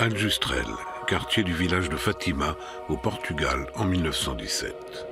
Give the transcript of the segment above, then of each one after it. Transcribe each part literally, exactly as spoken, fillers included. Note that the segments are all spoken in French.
Aljustrel, quartier du village de Fatima, au Portugal, en mille neuf cent dix-sept.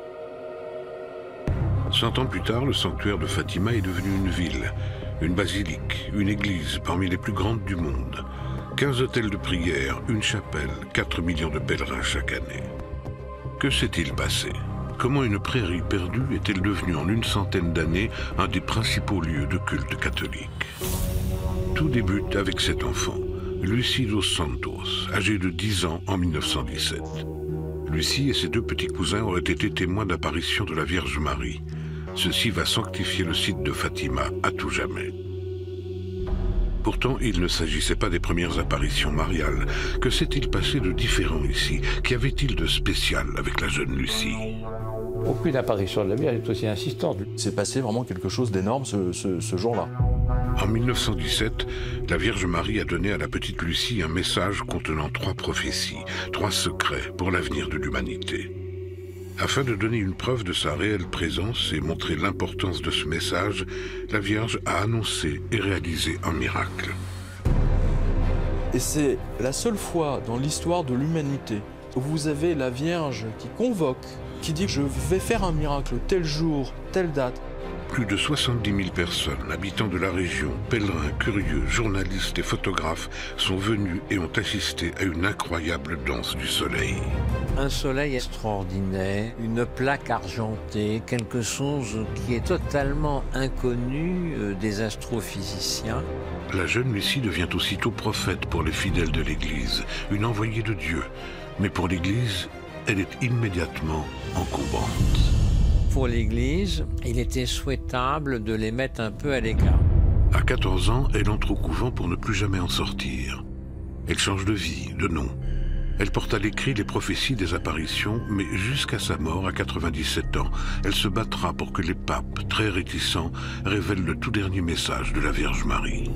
Cent ans plus tard, le sanctuaire de Fatima est devenu une ville, une basilique, une église parmi les plus grandes du monde. quinze hôtels de prière, une chapelle, quatre millions de pèlerins chaque année. Que s'est-il passé? Comment une prairie perdue est-elle devenue en une centaine d'années un des principaux lieux de culte catholique? Tout débute avec cet enfant, Lucy dos Santos, âgée de dix ans en mille neuf cent dix-sept. Lucy et ses deux petits cousins auraient été témoins d'apparitions de la Vierge Marie. Ceci va sanctifier le site de Fatima à tout jamais. Pourtant, il ne s'agissait pas des premières apparitions mariales. Que s'est-il passé de différent ici? Qu'y avait-il de spécial avec la jeune Lucy? Aucune apparition de la Vierge est aussi insistante. C'est passé vraiment quelque chose d'énorme ce, ce, ce jour-là. En mille neuf cent dix-sept, la Vierge Marie a donné à la petite Lucy un message contenant trois prophéties, trois secrets pour l'avenir de l'humanité. Afin de donner une preuve de sa réelle présence et montrer l'importance de ce message, la Vierge a annoncé et réalisé un miracle. Et c'est la seule fois dans l'histoire de l'humanité où vous avez la Vierge qui convoque, qui dit « je vais faire un miracle tel jour, telle date ». Plus de soixante-dix mille personnes, habitants de la région, pèlerins, curieux, journalistes et photographes sont venus et ont assisté à une incroyable danse du soleil. Un soleil extraordinaire, une plaque argentée, quelque chose qui est totalement inconnu des astrophysiciens. La jeune Lucie devient aussitôt prophète pour les fidèles de l'Église, une envoyée de Dieu. Mais pour l'Église, elle est immédiatement encombrante. Pour l'Église, il était souhaitable de les mettre un peu à l'écart. À quatorze ans, elle entre au couvent pour ne plus jamais en sortir. Elle change de vie, de nom. Elle porte à l'écrit les prophéties des apparitions, mais jusqu'à sa mort, à quatre-vingt-dix-sept ans, elle se battra pour que les papes, très réticents, révèlent le tout dernier message de la Vierge Marie.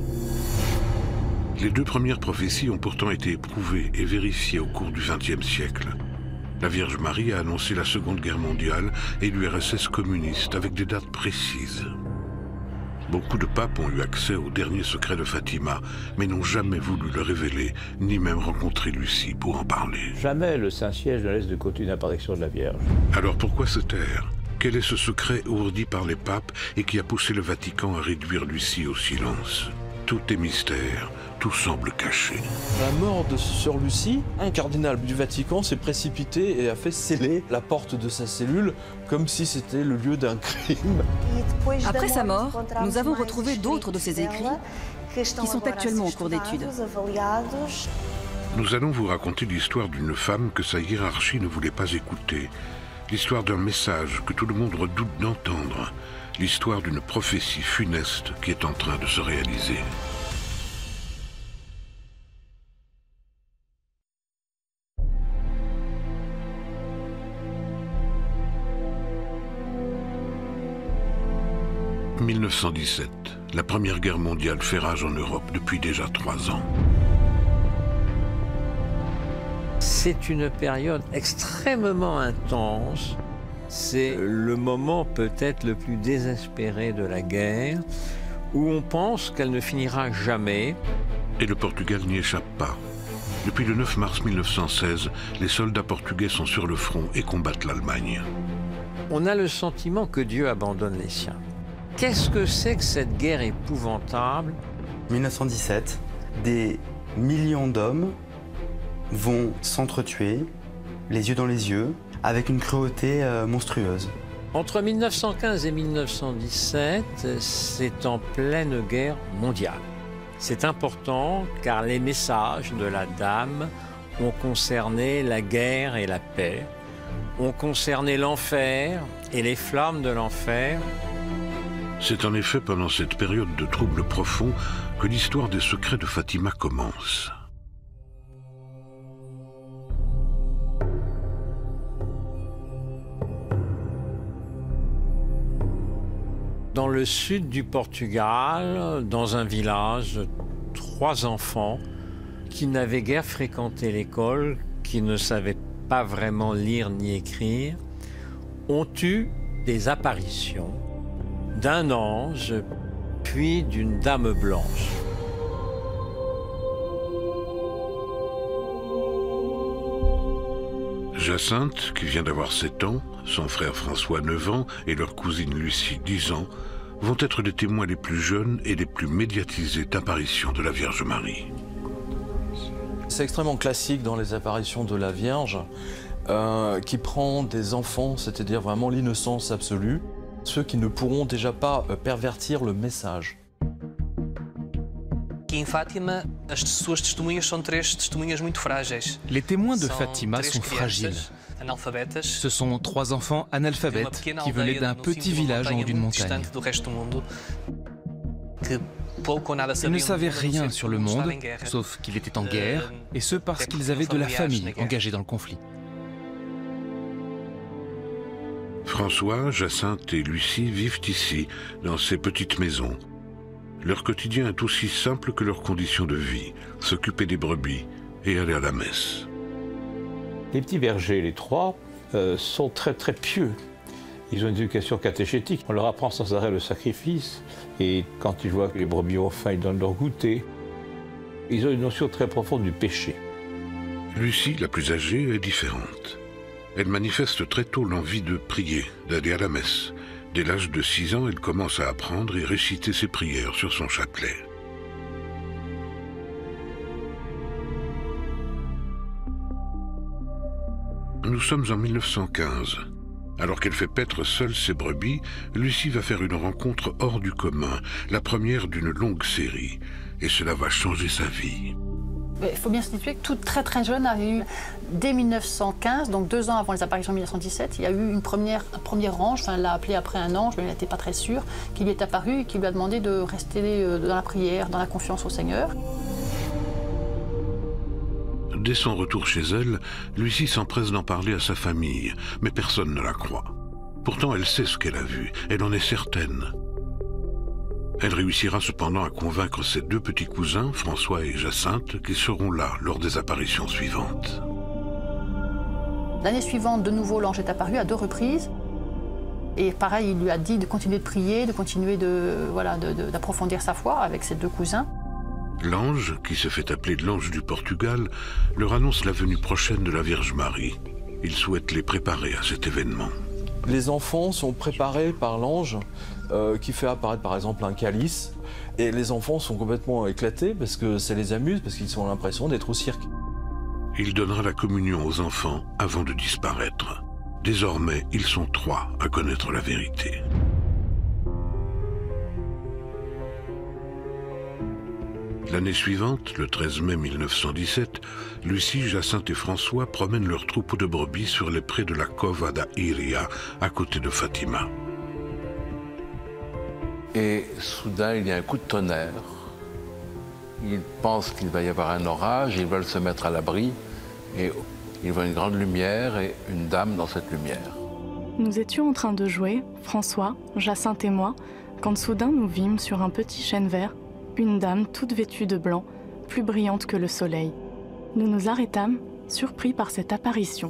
Les deux premières prophéties ont pourtant été éprouvées et vérifiées au cours du vingtième siècle. La Vierge Marie a annoncé la Seconde Guerre mondiale et l'U R S S communiste avec des dates précises. Beaucoup de papes ont eu accès aux derniers secrets de Fatima, mais n'ont jamais voulu le révéler, ni même rencontrer Lucie pour en parler. Jamais le Saint-Siège ne laisse de côté une apparition de la Vierge. Alors pourquoi se taire? Quel est ce secret ourdi par les papes et qui a poussé le Vatican à réduire Lucie au silence? Tout est mystère, tout semble caché. La mort de Sœur Lucie, un cardinal du Vatican s'est précipité et a fait sceller la porte de sa cellule comme si c'était le lieu d'un crime. Après sa mort, nous avons retrouvé d'autres de ses écrits qui sont actuellement en cours d'étude. Nous allons vous raconter l'histoire d'une femme que sa hiérarchie ne voulait pas écouter. L'histoire d'un message que tout le monde redoute d'entendre. L'histoire d'une prophétie funeste qui est en train de se réaliser. mille neuf cent dix-sept, la Première Guerre mondiale fait rage en Europe depuis déjà trois ans. C'est une période extrêmement intense. C'est le moment peut-être le plus désespéré de la guerre, où on pense qu'elle ne finira jamais. Et le Portugal n'y échappe pas. Depuis le neuf mars mille neuf cent seize, les soldats portugais sont sur le front et combattent l'Allemagne. On a le sentiment que Dieu abandonne les siens. Qu'est-ce que c'est que cette guerre épouvantable? mille neuf cent dix-sept, des millions d'hommes vont s'entretuer, les yeux dans les yeux, avec une cruauté euh, monstrueuse. Entre mille neuf cent quinze et mille neuf cent dix-sept, c'est en pleine guerre mondiale. C'est important car les messages de la Dame ont concerné la guerre et la paix, ont concerné l'enfer et les flammes de l'enfer. C'est en effet pendant cette période de troubles profonds que l'histoire des secrets de Fatima commence. Dans le sud du Portugal, dans un village, trois enfants qui n'avaient guère fréquenté l'école, qui ne savaient pas vraiment lire ni écrire, ont eu des apparitions d'un ange, puis d'une dame blanche. Jacinthe, qui vient d'avoir sept ans, son frère François neuf ans et leur cousine Lucie dix ans, vont être les témoins les plus jeunes et les plus médiatisés d'apparitions de la Vierge Marie. C'est extrêmement classique dans les apparitions de la Vierge, euh, qui prend des enfants, c'est-à-dire vraiment l'innocence absolue, ceux qui ne pourront déjà pas euh, pervertir le message. Les témoins de Fatima sont fragiles. Ce sont trois enfants analphabètes qui venaient d'un petit village en haut d'une montagne. Ils ne savaient rien sur le monde, sauf qu'il était en guerre, et ce parce qu'ils avaient de la famille engagée dans le conflit. François, Jacinthe et Lucie vivent ici, dans ces petites maisons. Leur quotidien est aussi simple que leurs conditions de vie, s'occuper des brebis et aller à la messe. Les petits bergers, les trois, euh, sont très très pieux. Ils ont une éducation catéchétique. On leur apprend sans arrêt le sacrifice. Et quand ils voient que les brebis ont faim, ils donnent leur goûter. Ils ont une notion très profonde du péché. Lucie, la plus âgée, est différente. Elle manifeste très tôt l'envie de prier, d'aller à la messe. Dès l'âge de six ans, elle commence à apprendre et réciter ses prières sur son chapelet. Nous sommes en mille neuf cent quinze. Alors qu'elle fait paître seule ses brebis, Lucie va faire une rencontre hors du commun, la première d'une longue série. Et cela va changer sa vie. Il faut bien se situer que toute très très jeune avait eu, dès mille neuf cent quinze, donc deux ans avant les apparitions de mille neuf cent dix-sept, il y a eu une première, un premier ange, enfin elle l'a appelé après un ange, mais elle n'était pas très sûre, qui lui est apparu et qui lui a demandé de rester dans la prière, dans la confiance au Seigneur. Dès son retour chez elle, Lucie s'empresse d'en parler à sa famille, mais personne ne la croit. Pourtant, elle sait ce qu'elle a vu, elle en est certaine. Elle réussira cependant à convaincre ses deux petits cousins, François et Jacinthe, qui seront là lors des apparitions suivantes. L'année suivante, de nouveau, l'ange est apparu à deux reprises. Et pareil, il lui a dit de continuer de prier, de continuer de, voilà, de, de, d'approfondir sa foi avec ses deux cousins. L'ange, qui se fait appeler l'ange du Portugal, leur annonce la venue prochaine de la Vierge Marie. Il souhaite les préparer à cet événement. Les enfants sont préparés par l'ange euh, qui fait apparaître par exemple un calice. Et les enfants sont complètement éclatés parce que ça les amuse, parce qu'ils ont l'impression d'être au cirque. Il donnera la communion aux enfants avant de disparaître. Désormais, ils sont trois à connaître la vérité. L'année suivante, le treize mai mille neuf cent dix-sept, Lucie, Jacinthe et François promènent leur troupeau de brebis sur les prés de la Cova da Iria, à côté de Fatima. Et soudain, il y a un coup de tonnerre. Ils pensent qu'il va y avoir un orage, ils veulent se mettre à l'abri, et ils voient une grande lumière et une dame dans cette lumière. Nous étions en train de jouer, François, Jacinthe et moi, quand soudain nous vîmes sur un petit chêne vert une dame toute vêtue de blanc, plus brillante que le soleil. Nous nous arrêtâmes, surpris par cette apparition.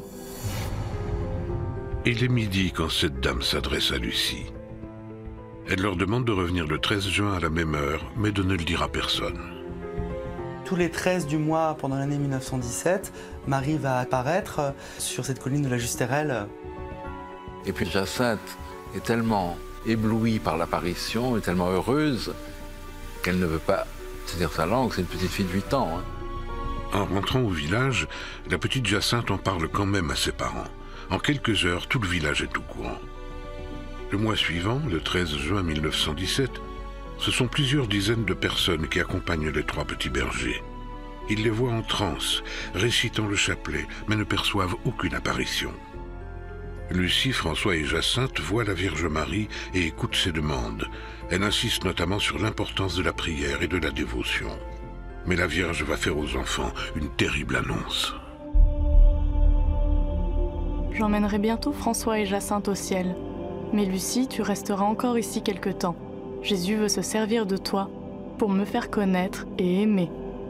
Il est midi quand cette dame s'adresse à Lucie. Elle leur demande de revenir le treize juin à la même heure, mais de ne le dire à personne. Tous les treize du mois, pendant l'année mille neuf cent dix-sept, Marie va apparaître sur cette colline de la Justérelle. Et puis Jacinthe est tellement éblouie par l'apparition, est tellement heureuse, qu'elle ne veut pas se dire sa langue, c'est une petite fille de huit ans. Hein. En rentrant au village, la petite Jacinthe en parle quand même à ses parents. En quelques heures, tout le village est au courant. Le mois suivant, le treize juin mille neuf cent dix-sept, ce sont plusieurs dizaines de personnes qui accompagnent les trois petits bergers. Ils les voient en transe, récitant le chapelet, mais ne perçoivent aucune apparition. Lucie, François et Jacinthe voient la Vierge Marie et écoutent ses demandes. Elle insiste notamment sur l'importance de la prière et de la dévotion. Mais la Vierge va faire aux enfants une terrible annonce. J'emmènerai bientôt François et Jacinthe au ciel. Mais Lucie, tu resteras encore ici quelque temps. Jésus veut se servir de toi pour me faire connaître et aimer.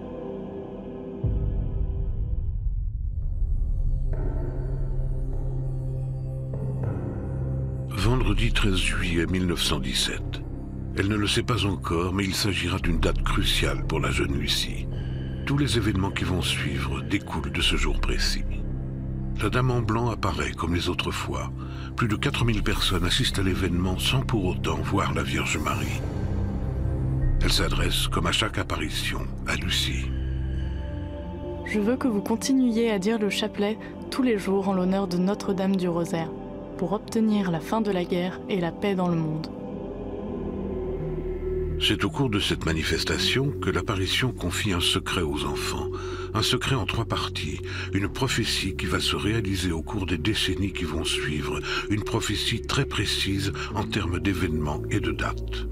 Vendredi treize juillet mille neuf cent dix-sept. Elle ne le sait pas encore, mais il s'agira d'une date cruciale pour la jeune Lucie. Tous les événements qui vont suivre découlent de ce jour précis. La Dame en blanc apparaît comme les autres fois. Plus de quatre mille personnes assistent à l'événement sans pour autant voir la Vierge Marie. Elle s'adresse, comme à chaque apparition, à Lucie. Je veux que vous continuiez à dire le chapelet tous les jours en l'honneur de Notre-Dame du Rosaire, pour obtenir la fin de la guerre et la paix dans le monde. C'est au cours de cette manifestation que l'apparition confie un secret aux enfants. Un secret en trois parties. Une prophétie qui va se réaliser au cours des décennies qui vont suivre. Une prophétie très précise en termes d'événements et de dates.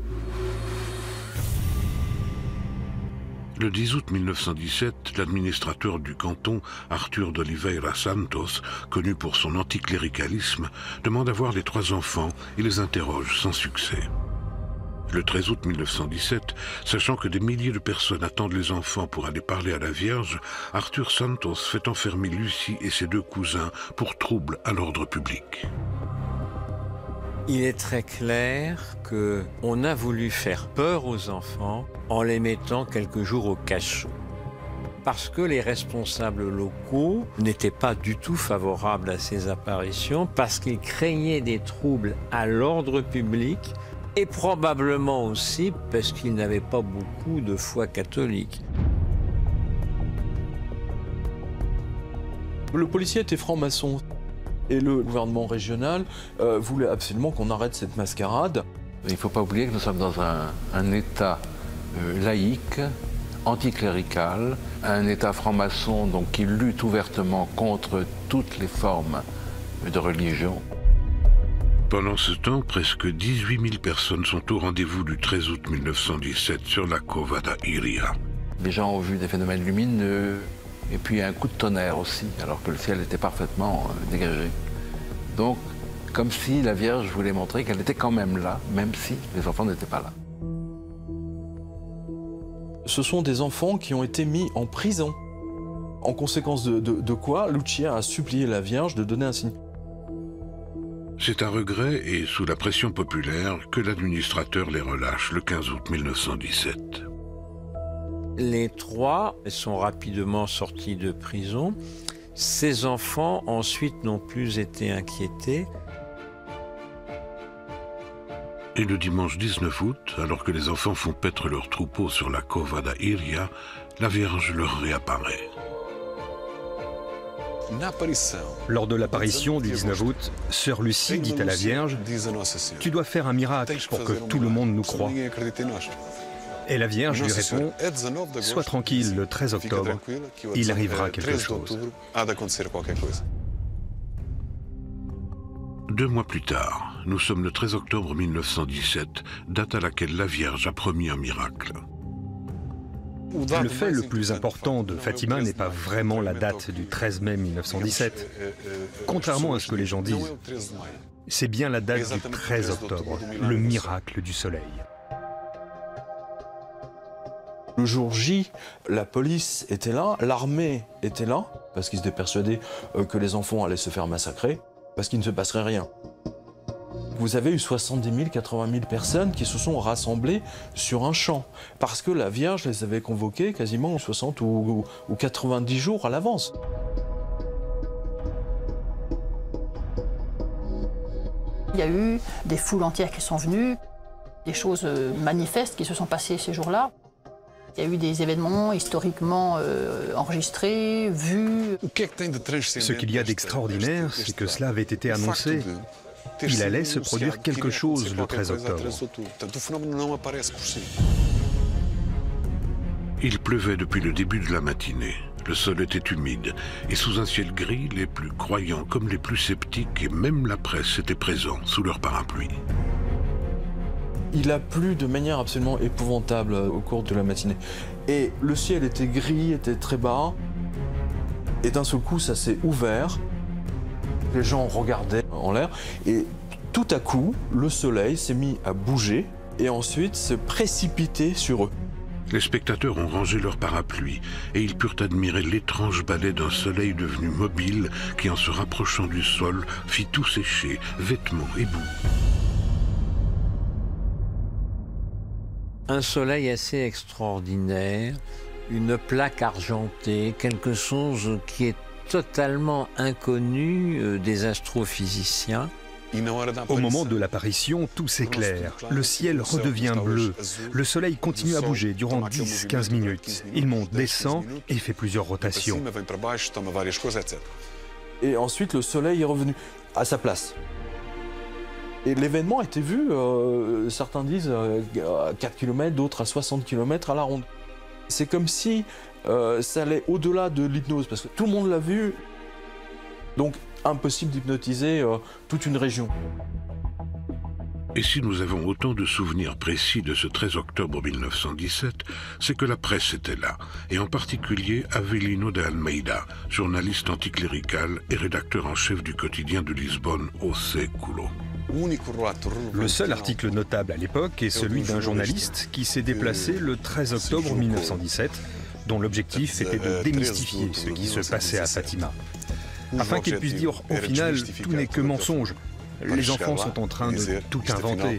Le dix août mille neuf cent dix-sept, l'administrateur du canton, Arthur d'Oliveira Santos, connu pour son anticléricalisme, demande à voir les trois enfants et les interroge sans succès. Le treize août mille neuf cent dix-sept, sachant que des milliers de personnes attendent les enfants pour aller parler à la Vierge, Arthur Santos fait enfermer Lucie et ses deux cousins pour trouble à l'ordre public. Il est très clair qu'on a voulu faire peur aux enfants en les mettant quelques jours au cachot. Parce que les responsables locaux n'étaient pas du tout favorables à ces apparitions, parce qu'ils craignaient des troubles à l'ordre public, et probablement aussi parce qu'ils n'avaient pas beaucoup de foi catholique. Le policier était franc-maçon et le gouvernement régional euh, voulait absolument qu'on arrête cette mascarade. Il ne faut pas oublier que nous sommes dans un, un État euh, laïque, anticlérical, un État franc-maçon donc qui lutte ouvertement contre toutes les formes de religion. Pendant ce temps, presque dix-huit mille personnes sont au rendez-vous du treize août mille neuf cent dix-sept sur la Cova da Iria. Les gens ont vu des phénomènes lumineux et puis un coup de tonnerre aussi, alors que le ciel était parfaitement euh, dégagé. Donc, comme si la Vierge voulait montrer qu'elle était quand même là, même si les enfants n'étaient pas là. Ce sont des enfants qui ont été mis en prison. En conséquence de, de, de quoi, Lucia a supplié la Vierge de donner un signe. C'est à regret et sous la pression populaire que l'administrateur les relâche le quinze août mille neuf cent dix-sept. Les trois sont rapidement sortis de prison. Ces enfants ensuite n'ont plus été inquiétés. Et le dimanche dix-neuf août, alors que les enfants font paître leur troupeau sur la Cova da Iria, la Vierge leur réapparaît. Lors de l'apparition du dix-neuf août, Sœur Lucie dit à la Vierge « Tu dois faire un miracle pour que tout le monde nous croie. » Et la Vierge lui répond « Sois tranquille, le treize octobre, il arrivera quelque chose. » Deux mois plus tard, nous sommes le treize octobre mille neuf cent dix-sept, date à laquelle la Vierge a promis un miracle. Le fait le plus important de Fatima n'est pas vraiment la date du treize mai mille neuf cent dix-sept, contrairement à ce que les gens disent. C'est bien la date du treize octobre, le miracle du soleil. Le jour J, la police était là, l'armée était là, parce qu'ils étaient persuadés que les enfants allaient se faire massacrer, parce qu'il ne se passerait rien. Vous avez eu soixante-dix mille, quatre-vingt mille personnes qui se sont rassemblées sur un champ, parce que la Vierge les avait convoquées quasiment soixante ou, ou quatre-vingt-dix jours à l'avance. Il y a eu des foules entières qui sont venues, des choses manifestes qui se sont passées ces jours-là. Il y a eu des événements historiquement euh, enregistrés, vus. Ce qu'il y a d'extraordinaire, c'est que cela avait été annoncé. Il allait se produire quelque chose le treize octobre. Il pleuvait depuis le début de la matinée. Le sol était humide et sous un ciel gris, les plus croyants comme les plus sceptiques et même la presse étaient présents sous leur parapluie. Il a plu de manière absolument épouvantable au cours de la matinée. Et le ciel était gris, était très bas. Et d'un seul coup, ça s'est ouvert. Les gens regardaient en l'air. Et tout à coup, le soleil s'est mis à bouger et ensuite se précipiter sur eux. Les spectateurs ont rangé leurs parapluies et ils purent admirer l'étrange balai d'un soleil devenu mobile qui, en se rapprochant du sol, fit tout sécher, vêtements et boue. Un soleil assez extraordinaire, une plaque argentée, quelque chose qui est totalement inconnu des astrophysiciens. Au moment de l'apparition, tout s'éclaire. Le ciel redevient bleu. Le soleil continue à bouger durant dix à quinze minutes. Il monte, descend et fait plusieurs rotations. Et ensuite, le soleil est revenu à sa place. Et l'événement a été vu, euh, certains disent euh, à quatre kilomètres, d'autres à soixante kilomètres à la ronde. C'est comme si euh, ça allait au-delà de l'hypnose, parce que tout le monde l'a vu. Donc, impossible d'hypnotiser euh, toute une région. Et si nous avons autant de souvenirs précis de ce treize octobre mille neuf cent dix-sept, c'est que la presse était là, et en particulier Avelino de Almeida, journaliste anticlérical et rédacteur en chef du quotidien de Lisbonne, O Século. Le seul article notable à l'époque est celui d'un journaliste qui s'est déplacé le treize octobre mille neuf cent dix-sept, dont l'objectif était de démystifier ce qui se passait à Fatima. Afin qu'il puisse dire, au final, tout n'est que mensonge. Les enfants sont en train de tout inventer.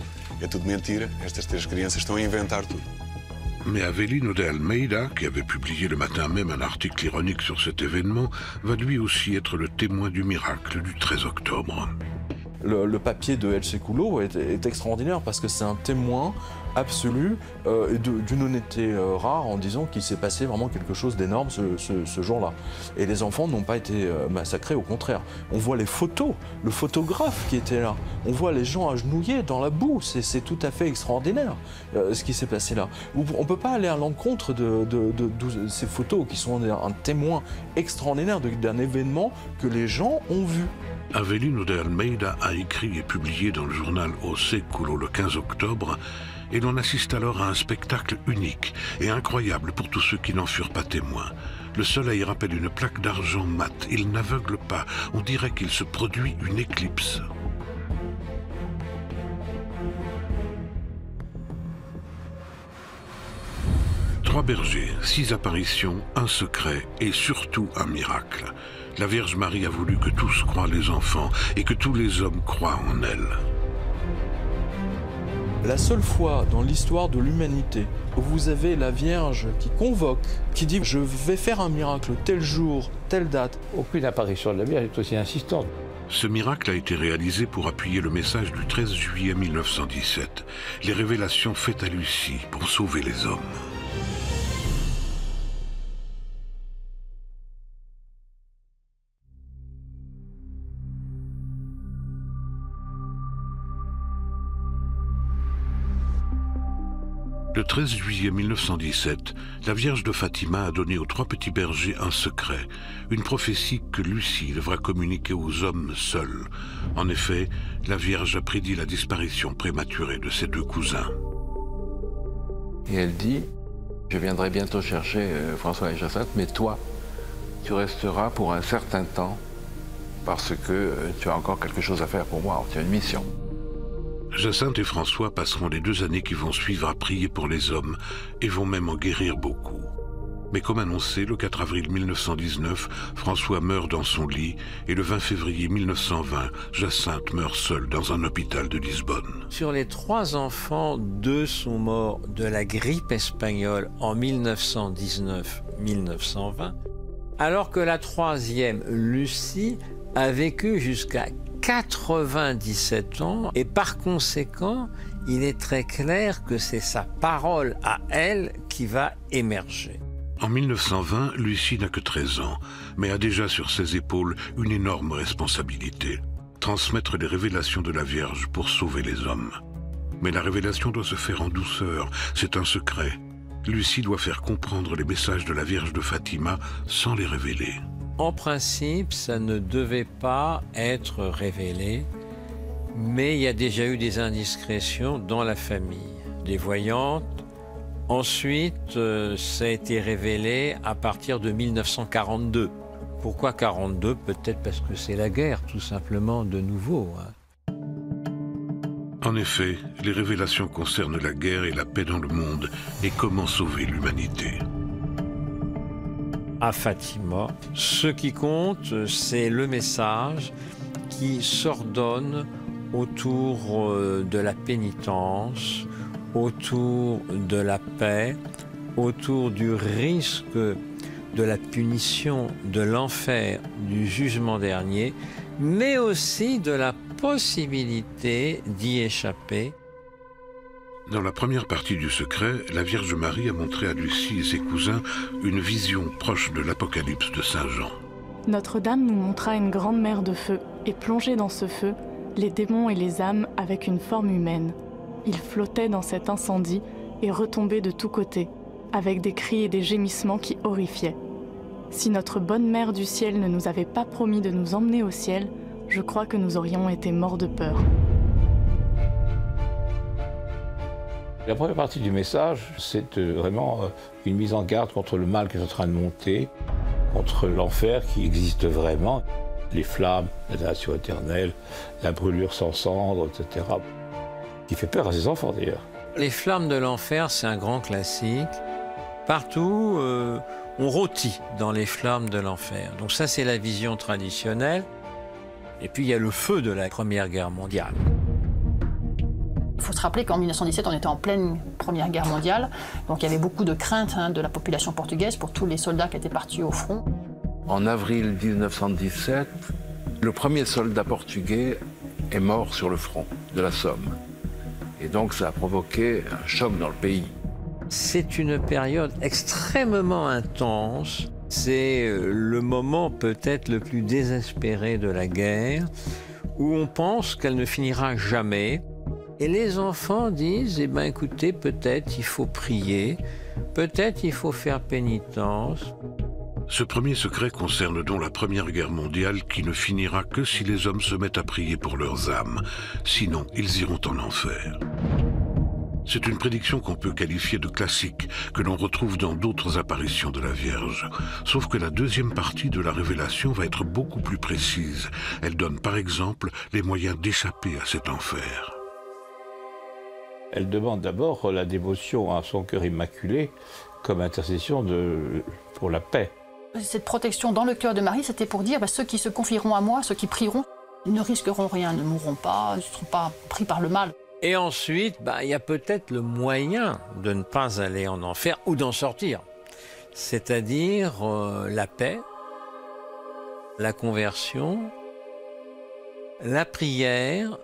Mais Avelino de Almeida, qui avait publié le matin même un article ironique sur cet événement, va lui aussi être le témoin du miracle du treize octobre. Le, le papier de El Século est, est extraordinaire parce que c'est un témoin absolu euh, et d'une honnêteté euh, rare en disant qu'il s'est passé vraiment quelque chose d'énorme ce, ce, ce jour-là. Et les enfants n'ont pas été euh, massacrés, au contraire. On voit les photos, le photographe qui était là. On voit les gens agenouillés dans la boue. C'est tout à fait extraordinaire euh, ce qui s'est passé là. On ne peut pas aller à l'encontre de, de, de, de ces photos qui sont un témoin extraordinaire d'un événement que les gens ont vu. Avelino de Almeida a écrit et publié dans le journal O Século le quinze octobre, et l'on assiste alors à un spectacle unique et incroyable pour tous ceux qui n'en furent pas témoins. Le soleil rappelle une plaque d'argent mat, il n'aveugle pas, on dirait qu'il se produit une éclipse. Trois bergers, six apparitions, un secret et surtout un miracle. La Vierge Marie a voulu que tous croient les enfants et que tous les hommes croient en elle. La seule fois dans l'histoire de l'humanité où vous avez la Vierge qui convoque, qui dit « je vais faire un miracle tel jour, telle date ». Aucune apparition de la Vierge est aussi insistante. Ce miracle a été réalisé pour appuyer le message du treize juillet mille neuf cent dix-sept, les révélations faites à Lucie pour sauver les hommes. Le treize juillet mille neuf cent dix-sept, la Vierge de Fatima a donné aux trois petits bergers un secret, une prophétie que Lucie devra communiquer aux hommes seuls. En effet, la Vierge a prédit la disparition prématurée de ses deux cousins. Et elle dit, je viendrai bientôt chercher euh, François et Jacinthe, mais toi, tu resteras pour un certain temps parce que euh, tu as encore quelque chose à faire pour moi, tu as une mission. Jacinthe et François passeront les deux années qui vont suivre à prier pour les hommes et vont même en guérir beaucoup. Mais comme annoncé, le quatre avril mille neuf cent dix-neuf, François meurt dans son lit et le vingt février mille neuf cent vingt, Jacinthe meurt seule dans un hôpital de Lisbonne. Sur les trois enfants, deux sont morts de la grippe espagnole en mille neuf cent dix-neuf mille neuf cent vingt, alors que la troisième, Lucie, a vécu jusqu'à quatre-vingt-dix-sept ans et par conséquent, il est très clair que c'est sa parole à elle qui va émerger. En mille neuf cent vingt, Lucie n'a que treize ans, mais a déjà sur ses épaules une énorme responsabilité, transmettre les révélations de la Vierge pour sauver les hommes. Mais la révélation doit se faire en douceur, c'est un secret. Lucie doit faire comprendre les messages de la Vierge de Fatima sans les révéler. En principe, ça ne devait pas être révélé, mais il y a déjà eu des indiscrétions dans la famille, des voyantes. Ensuite, euh, ça a été révélé à partir de mille neuf cent quarante-deux. Pourquoi quarante-deux? Peut-être parce que c'est la guerre, tout simplement, de nouveau. Hein. En effet, les révélations concernent la guerre et la paix dans le monde et comment sauver l'humanité. À Fatima, ce qui compte, c'est le message qui s'ordonne autour de la pénitence, autour de la paix, autour du risque de la punition, de l'enfer, du jugement dernier, mais aussi de la possibilité d'y échapper. Dans la première partie du secret, la Vierge Marie a montré à Lucie et ses cousins une vision proche de l'Apocalypse de Saint Jean. Notre-Dame nous montra une grande mer de feu, et plongés dans ce feu, les démons et les âmes avec une forme humaine. Ils flottaient dans cet incendie et retombaient de tous côtés, avec des cris et des gémissements qui horrifiaient. Si notre bonne mère du ciel ne nous avait pas promis de nous emmener au ciel, je crois que nous aurions été morts de peur. La première partie du message, c'est vraiment une mise en garde contre le mal qui est en train de monter, contre l'enfer qui existe vraiment, les flammes, la damnation éternelle, la brûlure sans cendre, et cetera, qui fait peur à ses enfants d'ailleurs. Les flammes de l'enfer, c'est un grand classique. Partout, euh, on rôtit dans les flammes de l'enfer. Donc ça, c'est la vision traditionnelle. Et puis, il y a le feu de la Première Guerre mondiale. Il faut se rappeler qu'en mille neuf cent dix-sept, on était en pleine Première Guerre mondiale. Donc il y avait beaucoup de craintes hein, de la population portugaise pour tous les soldats qui étaient partis au front. En avril mille neuf cent dix-sept, le premier soldat portugais est mort sur le front de la Somme. Et donc ça a provoqué un choc dans le pays. C'est une période extrêmement intense. C'est le moment peut-être le plus désespéré de la guerre, où on pense qu'elle ne finira jamais. Et les enfants disent, eh ben, écoutez, peut-être il faut prier, peut-être il faut faire pénitence. Ce premier secret concerne donc la Première Guerre mondiale qui ne finira que si les hommes se mettent à prier pour leurs âmes. Sinon, ils iront en enfer. C'est une prédiction qu'on peut qualifier de classique, que l'on retrouve dans d'autres apparitions de la Vierge. Sauf que la deuxième partie de la révélation va être beaucoup plus précise. Elle donne par exemple les moyens d'échapper à cet enfer. Elle demande d'abord la dévotion à son cœur immaculé comme intercession de, pour la paix. Cette protection dans le cœur de Marie, c'était pour dire bah, ceux qui se confieront à moi, ceux qui prieront, ils ne risqueront rien, ne mourront pas, ne seront pas pris par le mal. Et ensuite, bah, il y a peut-être le moyen de ne pas aller en enfer ou d'en sortir. C'est-à-dire euh, la paix, la conversion, la prière,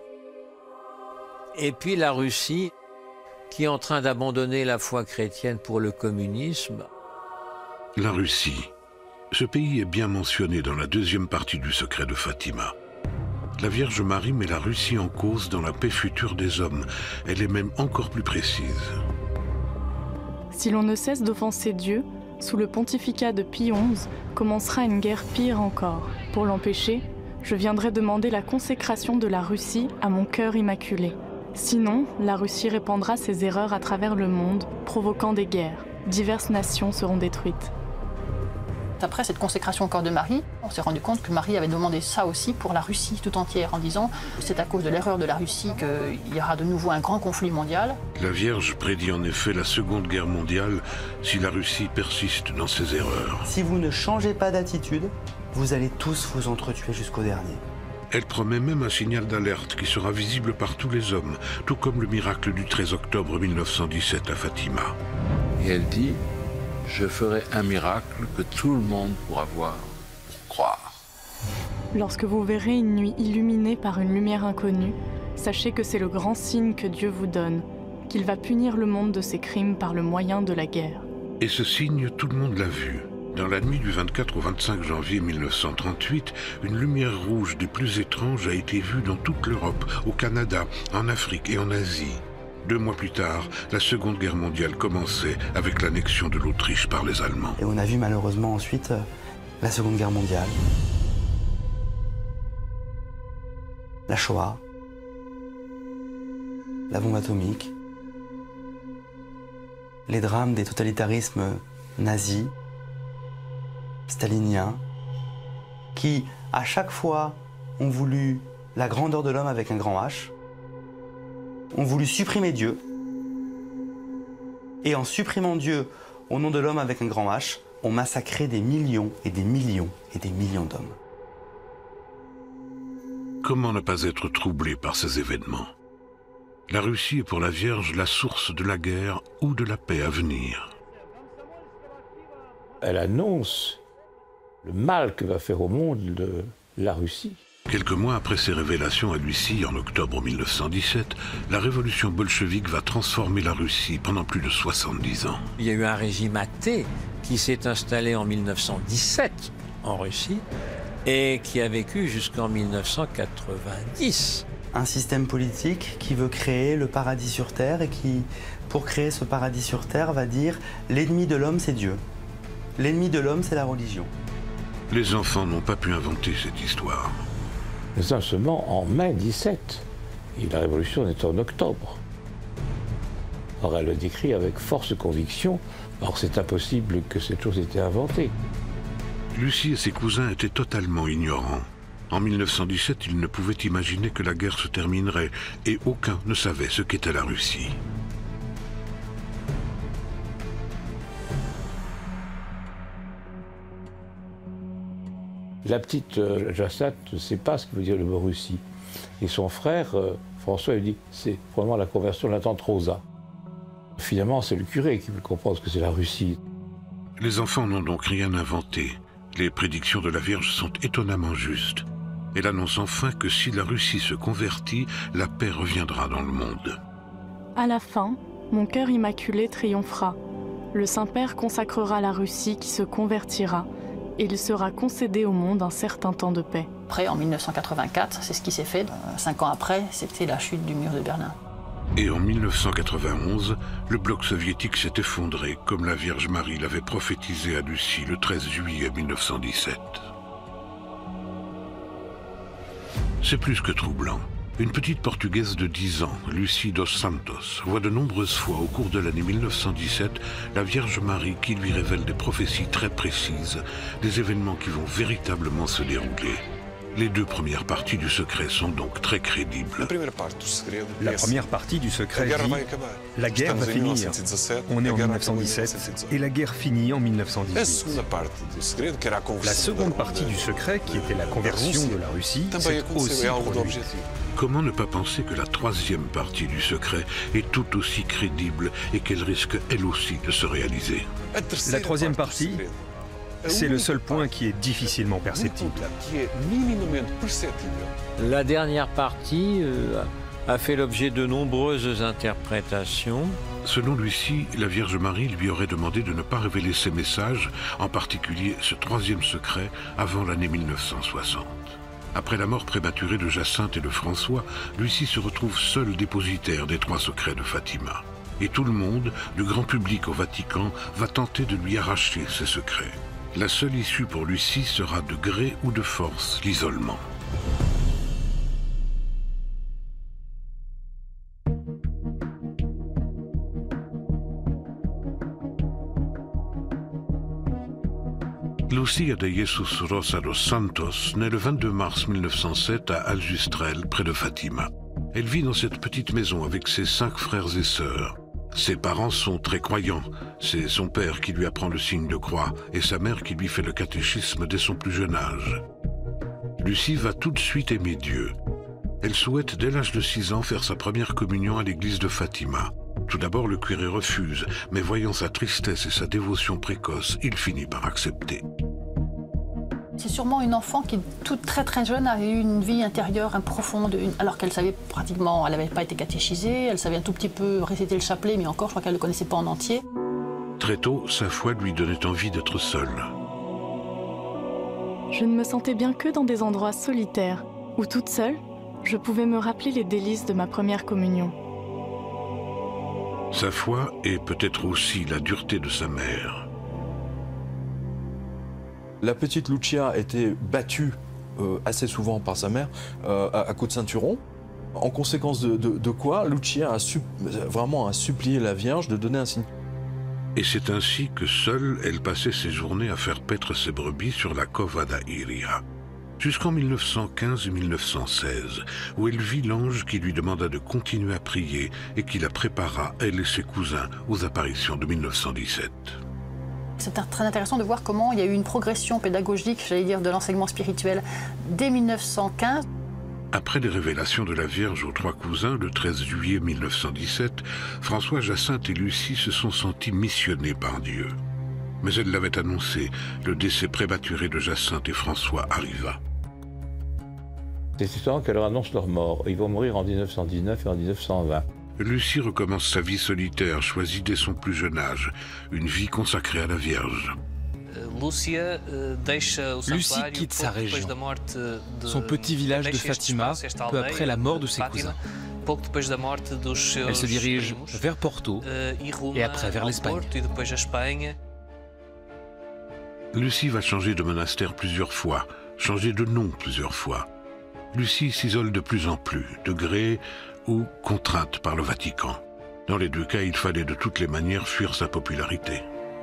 et puis la Russie, qui est en train d'abandonner la foi chrétienne pour le communisme. La Russie. Ce pays est bien mentionné dans la deuxième partie du secret de Fatima. La Vierge Marie met la Russie en cause dans la paix future des hommes. Elle est même encore plus précise. Si l'on ne cesse d'offenser Dieu, sous le pontificat de Pie onze, commencera une guerre pire encore. Pour l'empêcher, je viendrai demander la consécration de la Russie à mon cœur immaculé. Sinon, la Russie répandra ses erreurs à travers le monde, provoquant des guerres. Diverses nations seront détruites. Après cette consécration au corps de Marie, on s'est rendu compte que Marie avait demandé ça aussi pour la Russie tout entière, en disant que c'est à cause de l'erreur de la Russie qu'il y aura de nouveau un grand conflit mondial. La Vierge prédit en effet la Seconde Guerre mondiale si la Russie persiste dans ses erreurs. Si vous ne changez pas d'attitude, vous allez tous vous entretuer jusqu'au dernier. Elle promet même un signal d'alerte qui sera visible par tous les hommes, tout comme le miracle du treize octobre mille neuf cent dix-sept à Fatima. Et elle dit, je ferai un miracle que tout le monde pourra voir pour croire. Lorsque vous verrez une nuit illuminée par une lumière inconnue, sachez que c'est le grand signe que Dieu vous donne, qu'il va punir le monde de ses crimes par le moyen de la guerre. Et ce signe, tout le monde l'a vu. Dans la nuit du vingt-quatre au vingt-cinq janvier mille neuf cent trente-huit, une lumière rouge des plus étranges a été vue dans toute l'Europe, au Canada, en Afrique et en Asie. Deux mois plus tard, la Seconde Guerre mondiale commençait avec l'annexion de l'Autriche par les Allemands. Et on a vu malheureusement ensuite euh, la Seconde Guerre mondiale, la Shoah, la bombe atomique, les drames des totalitarismes nazis, staliniens, qui, à chaque fois, ont voulu la grandeur de l'homme avec un grand H, ont voulu supprimer Dieu, et en supprimant Dieu au nom de l'homme avec un grand H, ont massacré des millions et des millions et des millions d'hommes. Comment ne pas être troublé par ces événements? La Russie est pour la Vierge la source de la guerre ou de la paix à venir. Elle annonce le mal que va faire au monde le, la Russie. Quelques mois après ces révélations à Lucie, en octobre mille neuf cent dix-sept, la révolution bolchevique va transformer la Russie pendant plus de soixante-dix ans. Il y a eu un régime athée qui s'est installé en mille neuf cent dix-sept en Russie et qui a vécu jusqu'en mille neuf cent quatre-vingt-dix. Un système politique qui veut créer le paradis sur Terre et qui, pour créer ce paradis sur Terre, va dire l'ennemi de l'homme, c'est Dieu. L'ennemi de l'homme, c'est la religion. Les enfants n'ont pas pu inventer cette histoire. Nous sommes seulement en mai dix-sept, et la révolution est en octobre. Or, elle le décrit avec force conviction, or c'est impossible que cette chose ait été inventée. Lucie et ses cousins étaient totalement ignorants. En mille neuf cent dix-sept, ils ne pouvaient imaginer que la guerre se terminerait, et aucun ne savait ce qu'était la Russie. La petite euh, Jacinthe ne sait pas ce que veut dire le mot Russie. Et son frère, euh, François, lui dit c'est probablement la conversion de la tante Rosa. Finalement, c'est le curé qui veut comprendre ce que c'est la Russie. Les enfants n'ont donc rien inventé. Les prédictions de la Vierge sont étonnamment justes. Elle annonce enfin que si la Russie se convertit, la paix reviendra dans le monde. À la fin, mon cœur immaculé triomphera. Le Saint-Père consacrera la Russie qui se convertira. Et il sera concédé au monde un certain temps de paix. Après, en mille neuf cent quatre-vingt-quatre, c'est ce qui s'est fait. Cinq ans après, c'était la chute du mur de Berlin. Et en mille neuf cent quatre-vingt-onze, le bloc soviétique s'est effondré, comme la Vierge Marie l'avait prophétisé à Lucie le treize juillet mille neuf cent dix-sept. C'est plus que troublant. Une petite Portugaise de dix ans, Lucie dos Santos, voit de nombreuses fois au cours de l'année mille neuf cent dix-sept la Vierge Marie qui lui révèle des prophéties très précises, des événements qui vont véritablement se dérouler. Les deux premières parties du secret sont donc très crédibles. La première partie du secret dit « La guerre va finir ». On est en mille neuf cent dix-sept et la guerre finit en mille neuf cent dix-huit. La seconde partie du secret, qui était la conversion de la Russie, s'est aussi produite. Comment ne pas penser que la troisième partie du secret est tout aussi crédible et qu'elle risque elle aussi de se réaliser? La troisième partie, c'est le seul point qui est difficilement perceptible. La dernière partie euh, a fait l'objet de nombreuses interprétations. Selon Lucie, la Vierge Marie lui aurait demandé de ne pas révéler ses messages, en particulier ce troisième secret, avant l'année mille neuf cent soixante. Après la mort prématurée de Jacinthe et de François, Lucie se retrouve seule dépositaire des trois secrets de Fatima. Et tout le monde, du grand public au Vatican, va tenter de lui arracher ces secrets. La seule issue pour Lucie sera de gré ou de force l'isolement. Lucia de Jesus Rosa dos Santos naît le vingt-deux mars mille neuf cent sept à Aljustrel, près de Fatima. Elle vit dans cette petite maison avec ses cinq frères et sœurs. Ses parents sont très croyants. C'est son père qui lui apprend le signe de croix et sa mère qui lui fait le catéchisme dès son plus jeune âge. Lucie va tout de suite aimer Dieu. Elle souhaite dès l'âge de six ans faire sa première communion à l'église de Fatima. Tout d'abord, le curé refuse, mais voyant sa tristesse et sa dévotion précoce, il finit par accepter. C'est sûrement une enfant qui, toute très très jeune, avait eu une vie intérieure une profonde, une, alors qu'elle savait pratiquement, elle n'avait pas été catéchisée, elle savait un tout petit peu réciter le chapelet, mais encore, je crois qu'elle ne le connaissait pas en entier. Très tôt, sa foi lui donnait envie d'être seule. Je ne me sentais bien que dans des endroits solitaires, où toute seule, je pouvais me rappeler les délices de ma première communion. Sa foi et peut-être aussi la dureté de sa mère. La petite Lucia était battue euh, assez souvent par sa mère euh, à, à coups de ceinturon. En conséquence de, de, de quoi, Lucia a su, vraiment a supplié la Vierge de donner un signe. Et c'est ainsi que seule, elle passait ses journées à faire paître ses brebis sur la Cova da Iria. Jusqu'en mille neuf cent quinze et mille neuf cent seize, où elle vit l'ange qui lui demanda de continuer à prier et qui la prépara, elle et ses cousins, aux apparitions de mille neuf cent dix-sept. C'est très intéressant de voir comment il y a eu une progression pédagogique, j'allais dire, de l'enseignement spirituel dès mille neuf cent quinze. Après les révélations de la Vierge aux trois cousins, le treize juillet mille neuf cent dix-sept, François, Jacinthe et Lucie se sont sentis missionnés par Dieu. Mais elle l'avait annoncé, le décès prématuré de Jacinthe et François arriva. C'est étonnant qu'elle leur annonce leur mort. Ils vont mourir en mille neuf cent dix-neuf et en mille neuf cent vingt. Lucie recommence sa vie solitaire, choisie dès son plus jeune âge, une vie consacrée à la Vierge. Lucie quitte sa région, son petit village de Fatima, peu après la mort de ses cousins. Elle se dirige vers Porto et après vers l'Espagne. Lucie va changer de monastère plusieurs fois, changer de nom plusieurs fois. Lucie s'isole de plus en plus, de gré ou contrainte par le Vatican. Dans les deux cas, il fallait de toutes les manières fuir sa popularité.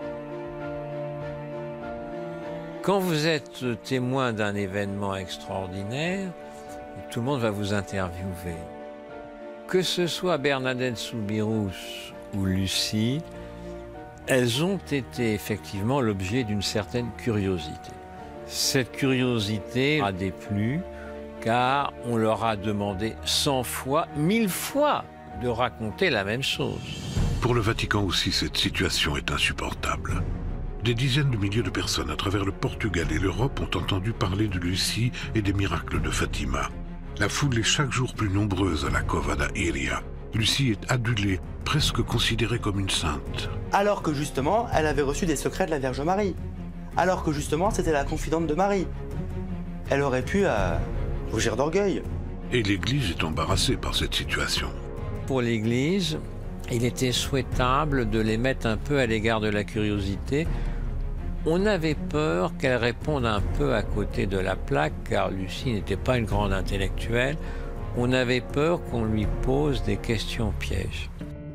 Quand vous êtes témoin d'un événement extraordinaire, tout le monde va vous interviewer. Que ce soit Bernadette Soubirous ou Lucie, elles ont été effectivement l'objet d'une certaine curiosité. Cette curiosité a déplu car on leur a demandé cent fois, mille fois de raconter la même chose. Pour le Vatican aussi, cette situation est insupportable. Des dizaines de milliers de personnes à travers le Portugal et l'Europe ont entendu parler de Lucie et des miracles de Fatima. La foule est chaque jour plus nombreuse à la Cova da Iria. Lucie est adulée, presque considérée comme une sainte. Alors que justement, elle avait reçu des secrets de la Vierge Marie. Alors que justement, c'était la confidente de Marie. Elle aurait pu euh, rougir d'orgueil. Et l'Église est embarrassée par cette situation. Pour l'Église, il était souhaitable de les mettre un peu à l'égard de la curiosité. On avait peur qu'elle réponde un peu à côté de la plaque, car Lucie n'était pas une grande intellectuelle. On avait peur qu'on lui pose des questions pièges.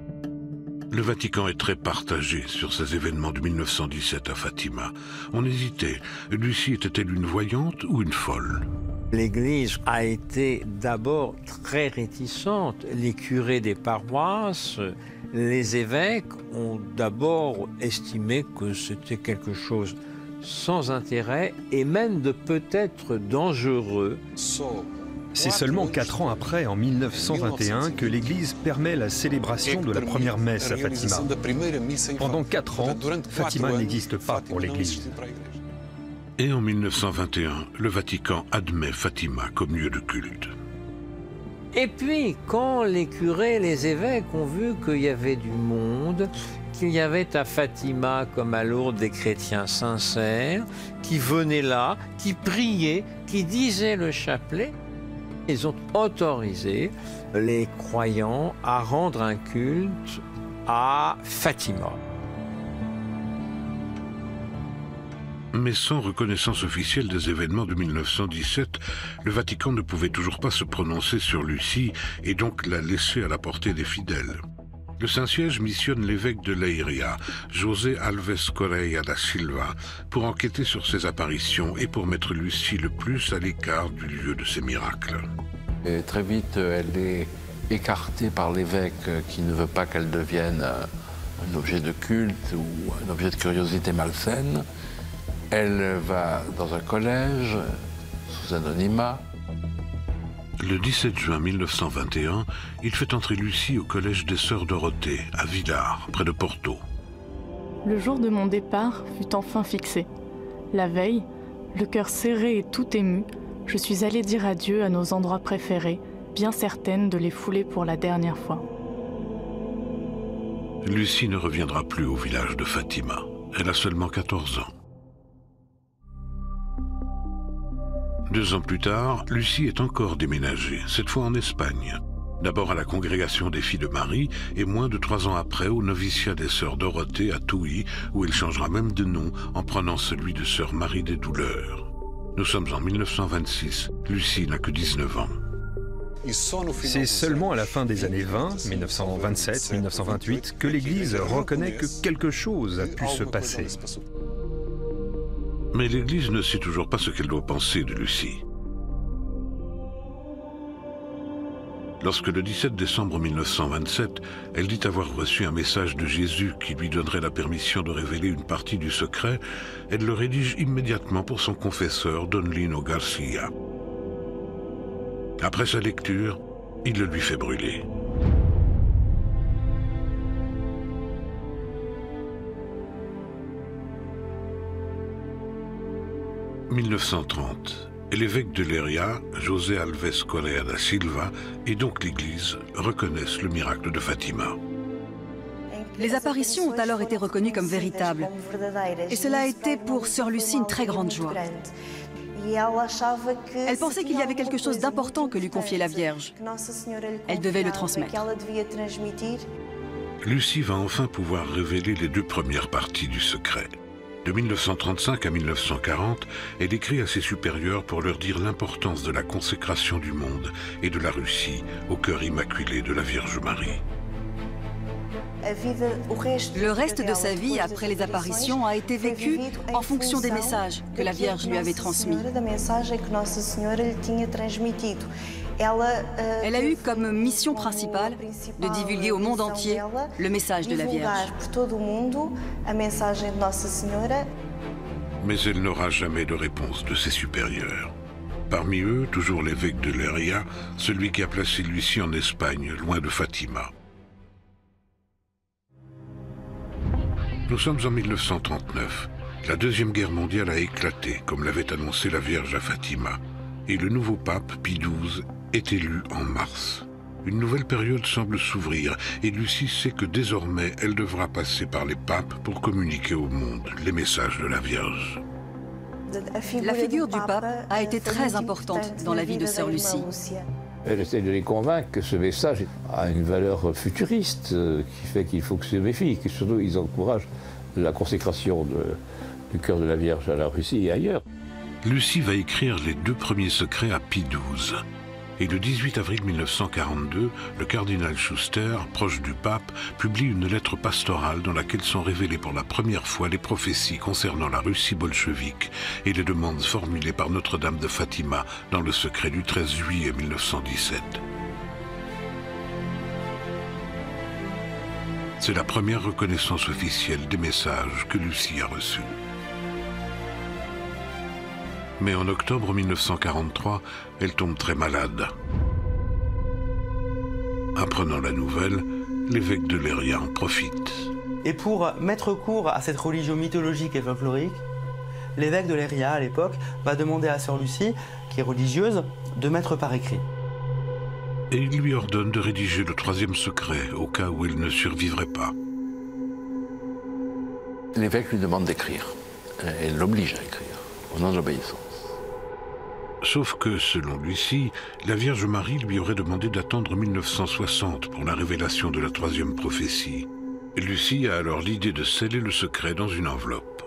Le Vatican est très partagé sur ces événements de mille neuf cent dix-sept à Fatima. On hésitait. Lucie était-elle une voyante ou une folle? L'Église a été d'abord très réticente. Les curés des paroisses, les évêques ont d'abord estimé que c'était quelque chose sans intérêt et même de peut-être dangereux. C'est seulement quatre ans après, en mille neuf cent vingt et un, que l'Église permet la célébration de la première messe à Fatima. Pendant quatre ans, Fatima n'existe pas pour l'Église. Et en mille neuf cent vingt et un, le Vatican admet Fatima comme lieu de culte. Et puis, quand les curés, les évêques ont vu qu'il y avait du monde, qu'il y avait à Fatima comme à Lourdes des chrétiens sincères, qui venaient là, qui priaient, qui disaient le chapelet, ils ont autorisé les croyants à rendre un culte à Fatima. Mais sans reconnaissance officielle des événements de mille neuf cent dix-sept, le Vatican ne pouvait toujours pas se prononcer sur Lucie et donc la laisser à la portée des fidèles. Le Saint-Siège missionne l'évêque de Leiria, José Alves Correia da Silva, pour enquêter sur ses apparitions et pour mettre Lucie le plus à l'écart du lieu de ses miracles. Et très vite, elle est écartée par l'évêque qui ne veut pas qu'elle devienne un objet de culte ou un objet de curiosité malsaine. Elle va dans un collège, sous anonymat. Le dix-sept juin mille neuf cent vingt et un, il fait entrer Lucie au collège des Sœurs Dorothée, à Villars, près de Porto. Le jour de mon départ fut enfin fixé. La veille, le cœur serré et tout ému, je suis allée dire adieu à nos endroits préférés, bien certaine de les fouler pour la dernière fois. Lucie ne reviendra plus au village de Fatima. Elle a seulement quatorze ans. Deux ans plus tard, Lucie est encore déménagée, cette fois en Espagne. D'abord à la congrégation des filles de Marie et moins de trois ans après au noviciat des Sœurs Dorothée à Touy, où elle changera même de nom en prenant celui de Sœur Marie des Douleurs. Nous sommes en mille neuf cent vingt-six, Lucie n'a que dix-neuf ans. C'est seulement à la fin des années vingt, mille neuf cent vingt-sept mille neuf cent vingt-huit, que l'Église reconnaît que quelque chose a pu se passer. Mais l'Église ne sait toujours pas ce qu'elle doit penser de Lucie. Lorsque le dix-sept décembre mille neuf cent vingt-sept, elle dit avoir reçu un message de Jésus qui lui donnerait la permission de révéler une partie du secret, elle le rédige immédiatement pour son confesseur, Don Lino Garcia. Après sa lecture, il le lui fait brûler. mille neuf cent trente, et l'évêque de Leiria, José Alves Correa da Silva, et donc l'Église, reconnaissent le miracle de Fatima. Les apparitions ont alors été reconnues comme véritables. Et cela a été pour sœur Lucie une très grande joie. Elle pensait qu'il y avait quelque chose d'important que lui confiait la Vierge. Elle devait le transmettre. Lucie va enfin pouvoir révéler les deux premières parties du secret. De mille neuf cent trente-cinq à mille neuf cent quarante, elle écrit à ses supérieurs pour leur dire l'importance de la consécration du monde et de la Russie au cœur immaculé de la Vierge Marie. Le reste de sa vie, après les apparitions, a été vécu en fonction des messages que la Vierge lui avait transmis. Elle a eu comme mission principale de divulguer au monde entier le message de la Vierge. Mais elle n'aura jamais de réponse de ses supérieurs. Parmi eux, toujours l'évêque de Leiria, celui qui a placé Lucie en Espagne, loin de Fatima. Nous sommes en mille neuf cent trente-neuf. La Deuxième Guerre mondiale a éclaté, comme l'avait annoncé la Vierge à Fatima. Et le nouveau pape, Pie douze, est élu en mars. Une nouvelle période semble s'ouvrir et Lucie sait que désormais elle devra passer par les papes pour communiquer au monde les messages de la Vierge. La figure du pape a été très importante dans la vie de sœur Lucie. Elle essaie de les convaincre que ce message a une valeur futuriste, euh, qui fait qu'il faut que se méfient, que surtout ils encouragent la consécration de, du cœur de la Vierge à la Russie et ailleurs. Lucie va écrire les deux premiers secrets à Pie douze. Et le dix-huit avril mille neuf cent quarante-deux, le cardinal Schuster, proche du pape, publie une lettre pastorale dans laquelle sont révélées pour la première fois les prophéties concernant la Russie bolchevique et les demandes formulées par Notre-Dame de Fatima dans le secret du treize juillet mille neuf cent dix-sept. C'est la première reconnaissance officielle des messages que Lucie a reçus. Mais en octobre mille neuf cent quarante-trois, elle tombe très malade. Apprenant la nouvelle, l'évêque de Leiria en profite. Et pour mettre court à cette religion mythologique et folklorique, l'évêque de Leiria, à l'époque, va demander à sœur Lucie, qui est religieuse, de mettre par écrit. Et il lui ordonne de rédiger le troisième secret, au cas où elle ne survivrait pas. L'évêque lui demande d'écrire. Elle l'oblige à écrire, au nom de l'obéissance. Sauf que, selon Lucie, la Vierge Marie lui aurait demandé d'attendre mille neuf cent soixante pour la révélation de la troisième prophétie. Lucie a alors l'idée de sceller le secret dans une enveloppe.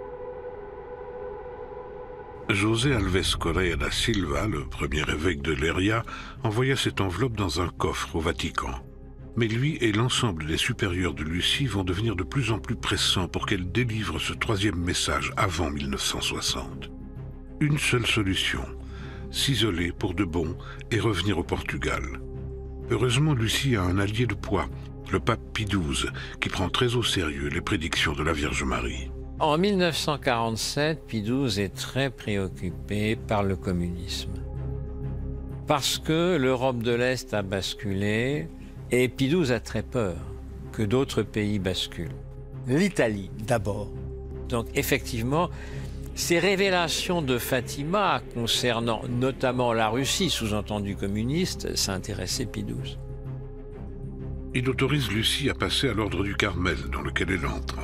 José Alves Correa da Silva, le premier évêque de Leiria, envoya cette enveloppe dans un coffre au Vatican. Mais lui et l'ensemble des supérieurs de Lucie vont devenir de plus en plus pressants pour qu'elle délivre ce troisième message avant mille neuf cent soixante. Une seule solution, s'isoler pour de bon et revenir au Portugal. Heureusement, Lucie a un allié de poids, le pape Pie douze, qui prend très au sérieux les prédictions de la Vierge Marie. En mille neuf cent quarante-sept, Pie douze est très préoccupé par le communisme. Parce que l'Europe de l'Est a basculé et Pie douze a très peur que d'autres pays basculent. L'Italie d'abord. Donc effectivement, ces révélations de Fatima concernant notamment la Russie, sous-entendu communiste, ça intéressait Pie douze. Il autorise Lucie à passer à l'ordre du Carmel, dans lequel elle entre.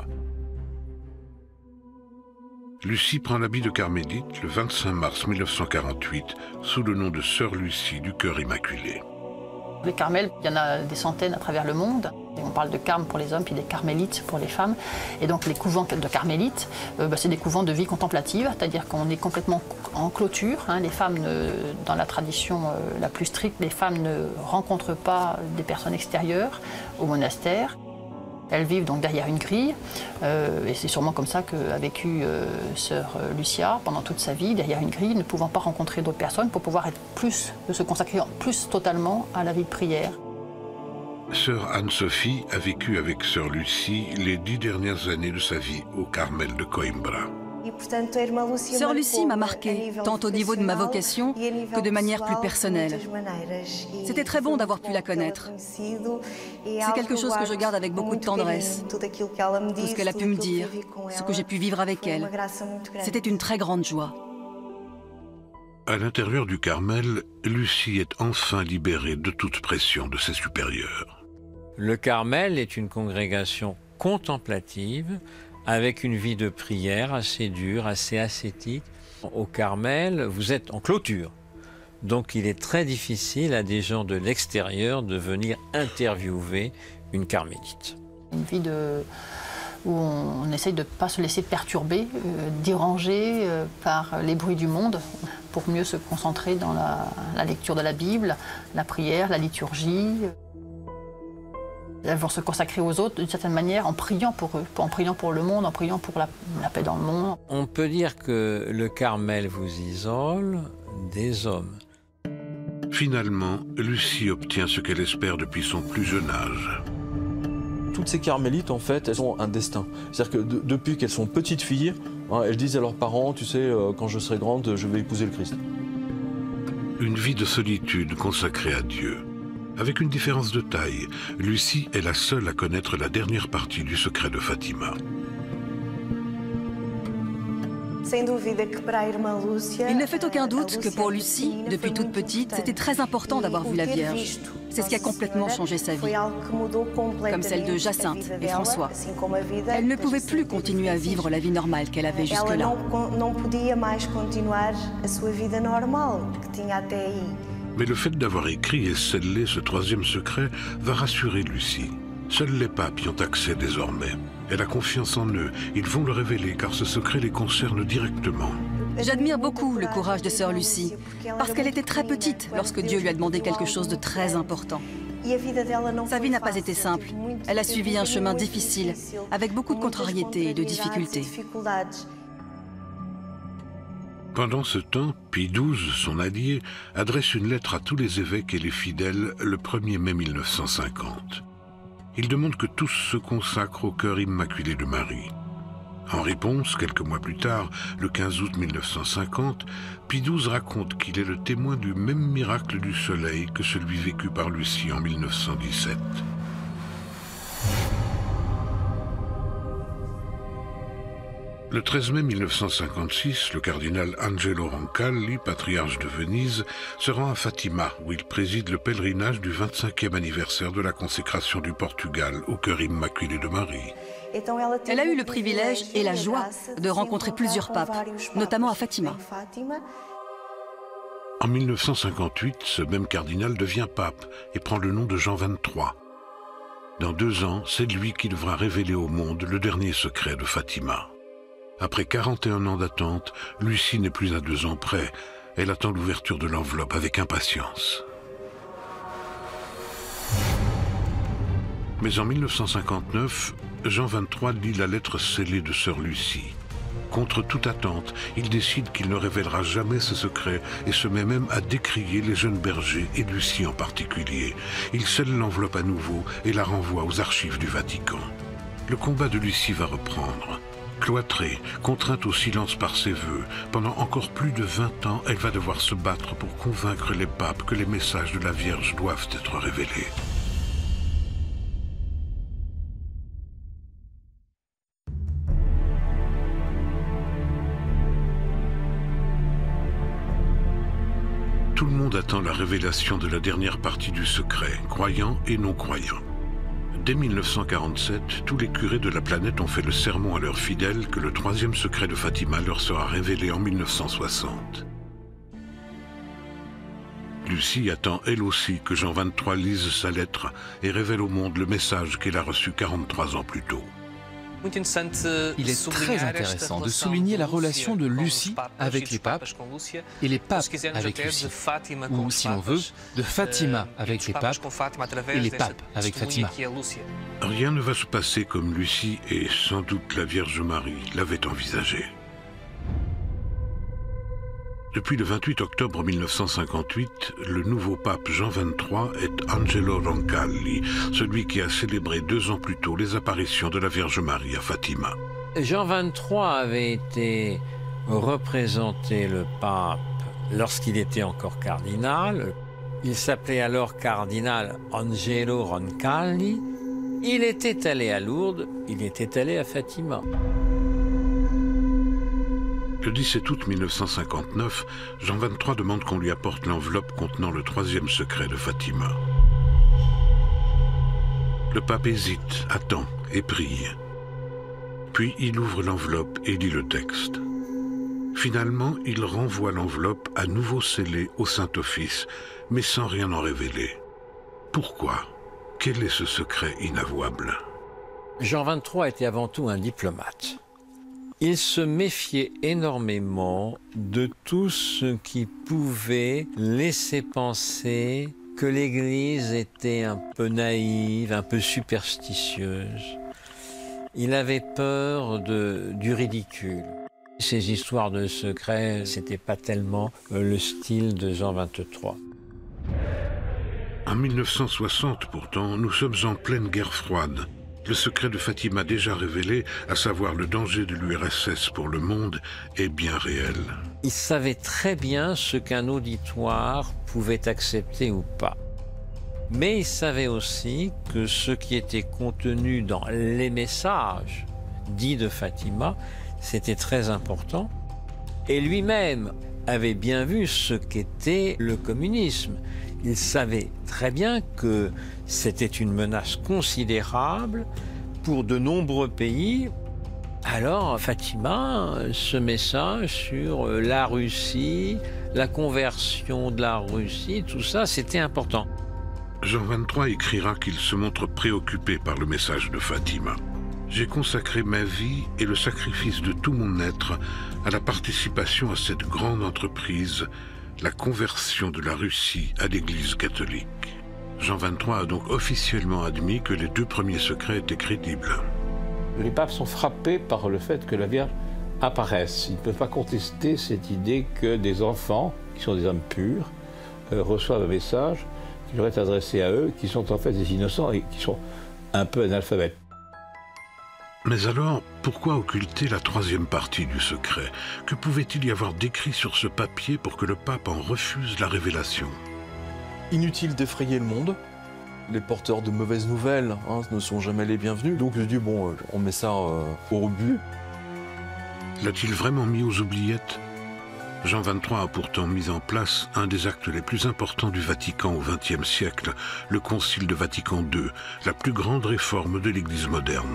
Lucie prend l'habit de carmélite le vingt-cinq mars mille neuf cent quarante-huit, sous le nom de Sœur Lucie du Cœur Immaculé. Les Carmels, il y en a des centaines à travers le monde. On parle de carmes pour les hommes, puis des carmélites pour les femmes. Et donc les couvents de carmélites, euh, bah, c'est des couvents de vie contemplative, c'est-à-dire qu'on est complètement en clôture. Hein. Les femmes, ne, dans la tradition euh, la plus stricte, les femmes ne rencontrent pas des personnes extérieures au monastère. Elles vivent donc derrière une grille, euh, et c'est sûrement comme ça qu'a vécu euh, sœur Lucia pendant toute sa vie, derrière une grille, ne pouvant pas rencontrer d'autres personnes pour pouvoir être plus, de se consacrer plus totalement à la vie de prière. Sœur Anne-Sophie a vécu avec sœur Lucie les dix dernières années de sa vie au Carmel de Coimbra. Sœur Lucie m'a marquée, tant au niveau de ma vocation que de manière plus personnelle. C'était très bon d'avoir pu la connaître. C'est quelque chose que je garde avec beaucoup de tendresse. Tout ce qu'elle a pu me dire, ce que j'ai pu vivre avec elle. C'était une très grande joie. À l'intérieur du Carmel, Lucie est enfin libérée de toute pression de ses supérieurs. Le Carmel est une congrégation contemplative avec une vie de prière assez dure, assez ascétique. Au Carmel, vous êtes en clôture. Donc il est très difficile à des gens de l'extérieur de venir interviewer une carmélite. Une vie de... où on, on essaye de ne pas se laisser perturber, euh, déranger euh, par les bruits du monde, pour mieux se concentrer dans la, la lecture de la Bible, la prière, la liturgie. Elles vont se consacrer aux autres d'une certaine manière en priant pour eux, en priant pour le monde, en priant pour la, la paix dans le monde. On peut dire que le Carmel vous isole des hommes. Finalement, Lucie obtient ce qu'elle espère depuis son plus jeune âge. Toutes ces carmélites, en fait, elles ont un destin. C'est-à-dire que de, depuis qu'elles sont petites filles, hein, elles disent à leurs parents, tu sais, euh, quand je serai grande, je vais épouser le Christ. Une vie de solitude consacrée à Dieu. Avec une différence de taille, Lucie est la seule à connaître la dernière partie du secret de Fatima. Il ne fait aucun doute que pour Lucie, depuis toute petite, c'était très important d'avoir vu la Vierge. C'est ce qui a complètement changé sa vie, comme celle de Jacinthe et François. Elle ne pouvait plus continuer à vivre la vie normale qu'elle avait jusque-là. Mais le fait d'avoir écrit et scellé ce troisième secret va rassurer Lucie. Seuls les papes y ont accès désormais. Elle a confiance en eux, ils vont le révéler car ce secret les concerne directement. J'admire beaucoup le courage de sœur Lucie, parce qu'elle était très petite lorsque Dieu lui a demandé quelque chose de très important. Sa vie n'a pas été simple, elle a suivi un chemin difficile, avec beaucoup de contrariétés et de difficultés. Pendant ce temps, Pie douze, son allié, adresse une lettre à tous les évêques et les fidèles le premier mai mille neuf cent cinquante. Il demande que tous se consacrent au cœur immaculé de Marie. En réponse, quelques mois plus tard, le quinze août mille neuf cent cinquante, Pie douze raconte qu'il est le témoin du même miracle du soleil que celui vécu par Lucie en mille neuf cent dix-sept. Le treize mai mille neuf cent cinquante-six, le cardinal Angelo Roncalli, patriarche de Venise, se rend à Fatima, où il préside le pèlerinage du vingt-cinquième anniversaire de la consécration du Portugal au cœur immaculé de Marie. Elle a eu le privilège et la joie de rencontrer plusieurs papes, notamment à Fatima. En mille neuf cent cinquante-huit, ce même cardinal devient pape et prend le nom de Jean vingt-trois. Dans deux ans, c'est lui qui devra révéler au monde le dernier secret de Fatima. Après quarante et un ans d'attente, Lucie n'est plus à deux ans près. Elle attend l'ouverture de l'enveloppe avec impatience. Mais en mille neuf cent cinquante-neuf, Jean vingt-trois lit la lettre scellée de sœur Lucie. Contre toute attente, il décide qu'il ne révélera jamais ce secret et se met même à décrier les jeunes bergers et Lucie en particulier. Il scelle l'enveloppe à nouveau et la renvoie aux archives du Vatican. Le combat de Lucie va reprendre. Cloîtrée, contrainte au silence par ses vœux, pendant encore plus de vingt ans, elle va devoir se battre pour convaincre les papes que les messages de la Vierge doivent être révélés. Tout le monde attend la révélation de la dernière partie du secret, croyants et non-croyants. Dès mille neuf cent quarante-sept, tous les curés de la planète ont fait le serment à leurs fidèles que le troisième secret de Fatima leur sera révélé en mille neuf cent soixante. Lucie attend elle aussi que Jean vingt-trois lise sa lettre et révèle au monde le message qu'elle a reçu quarante-trois ans plus tôt. Il est très intéressant de souligner la relation de Lucie avec les papes et les papes avec Lucie, ou si l'on veut, de Fatima avec les papes et les papes avec Fatima. Rien ne va se passer comme Lucie et sans doute la Vierge Marie l'avait envisagé. Depuis le vingt-huit octobre mille neuf cent cinquante-huit, le nouveau pape Jean vingt-trois est Angelo Roncalli, celui qui a célébré deux ans plus tôt les apparitions de la Vierge Marie à Fatima. Jean vingt-trois avait été représenté le pape lorsqu'il était encore cardinal. Il s'appelait alors cardinal Angelo Roncalli. Il était allé à Lourdes, il était allé à Fatima. Le dix-sept août mille neuf cent cinquante-neuf, Jean vingt-trois demande qu'on lui apporte l'enveloppe contenant le troisième secret de Fatima. Le pape hésite, attend et prie. Puis il ouvre l'enveloppe et lit le texte. Finalement, il renvoie l'enveloppe à nouveau scellée au Saint-Office, mais sans rien en révéler. Pourquoi? Quel est ce secret inavouable? Jean vingt-trois était avant tout un diplomate. Il se méfiait énormément de tout ce qui pouvait laisser penser que l'Église était un peu naïve, un peu superstitieuse. Il avait peur de, du ridicule. Ces histoires de secrets, c'était pas tellement le style de Jean vingt-trois. En mille neuf cent soixante, pourtant, nous sommes en pleine guerre froide. Le secret de Fatima déjà révélé, à savoir le danger de l'U R S S pour le monde, est bien réel. Il savait très bien ce qu'un auditoire pouvait accepter ou pas. Mais il savait aussi que ce qui était contenu dans les messages dits de Fatima, c'était très important. Et lui-même avait bien vu ce qu'était le communisme. Il savait très bien que c'était une menace considérable pour de nombreux pays. Alors Fatima, ce message sur la Russie, la conversion de la Russie, tout ça, c'était important. Jean vingt-trois écrira qu'il se montre préoccupé par le message de Fatima. J'ai consacré ma vie et le sacrifice de tout mon être à la participation à cette grande entreprise, la conversion de la Russie à l'Église catholique. Jean vingt-trois a donc officiellement admis que les deux premiers secrets étaient crédibles. Les papes sont frappés par le fait que la Vierge apparaisse. Ils ne peuvent pas contester cette idée que des enfants, qui sont des hommes purs, euh, reçoivent un message qui leur est adressé à eux, qui sont en fait des innocents et qui sont un peu analphabètes. Mais alors, pourquoi occulter la troisième partie du secret? Que pouvait-il y avoir d'écrit sur ce papier pour que le pape en refuse la révélation? Inutile d'effrayer le monde. Les porteurs de mauvaises nouvelles hein, ne sont jamais les bienvenus. Donc je dis, bon, on met ça euh, au rebut. L'a-t-il vraiment mis aux oubliettes? Jean vingt-trois a pourtant mis en place un des actes les plus importants du Vatican au vingtième siècle, le Concile de Vatican deux, la plus grande réforme de l'Église moderne.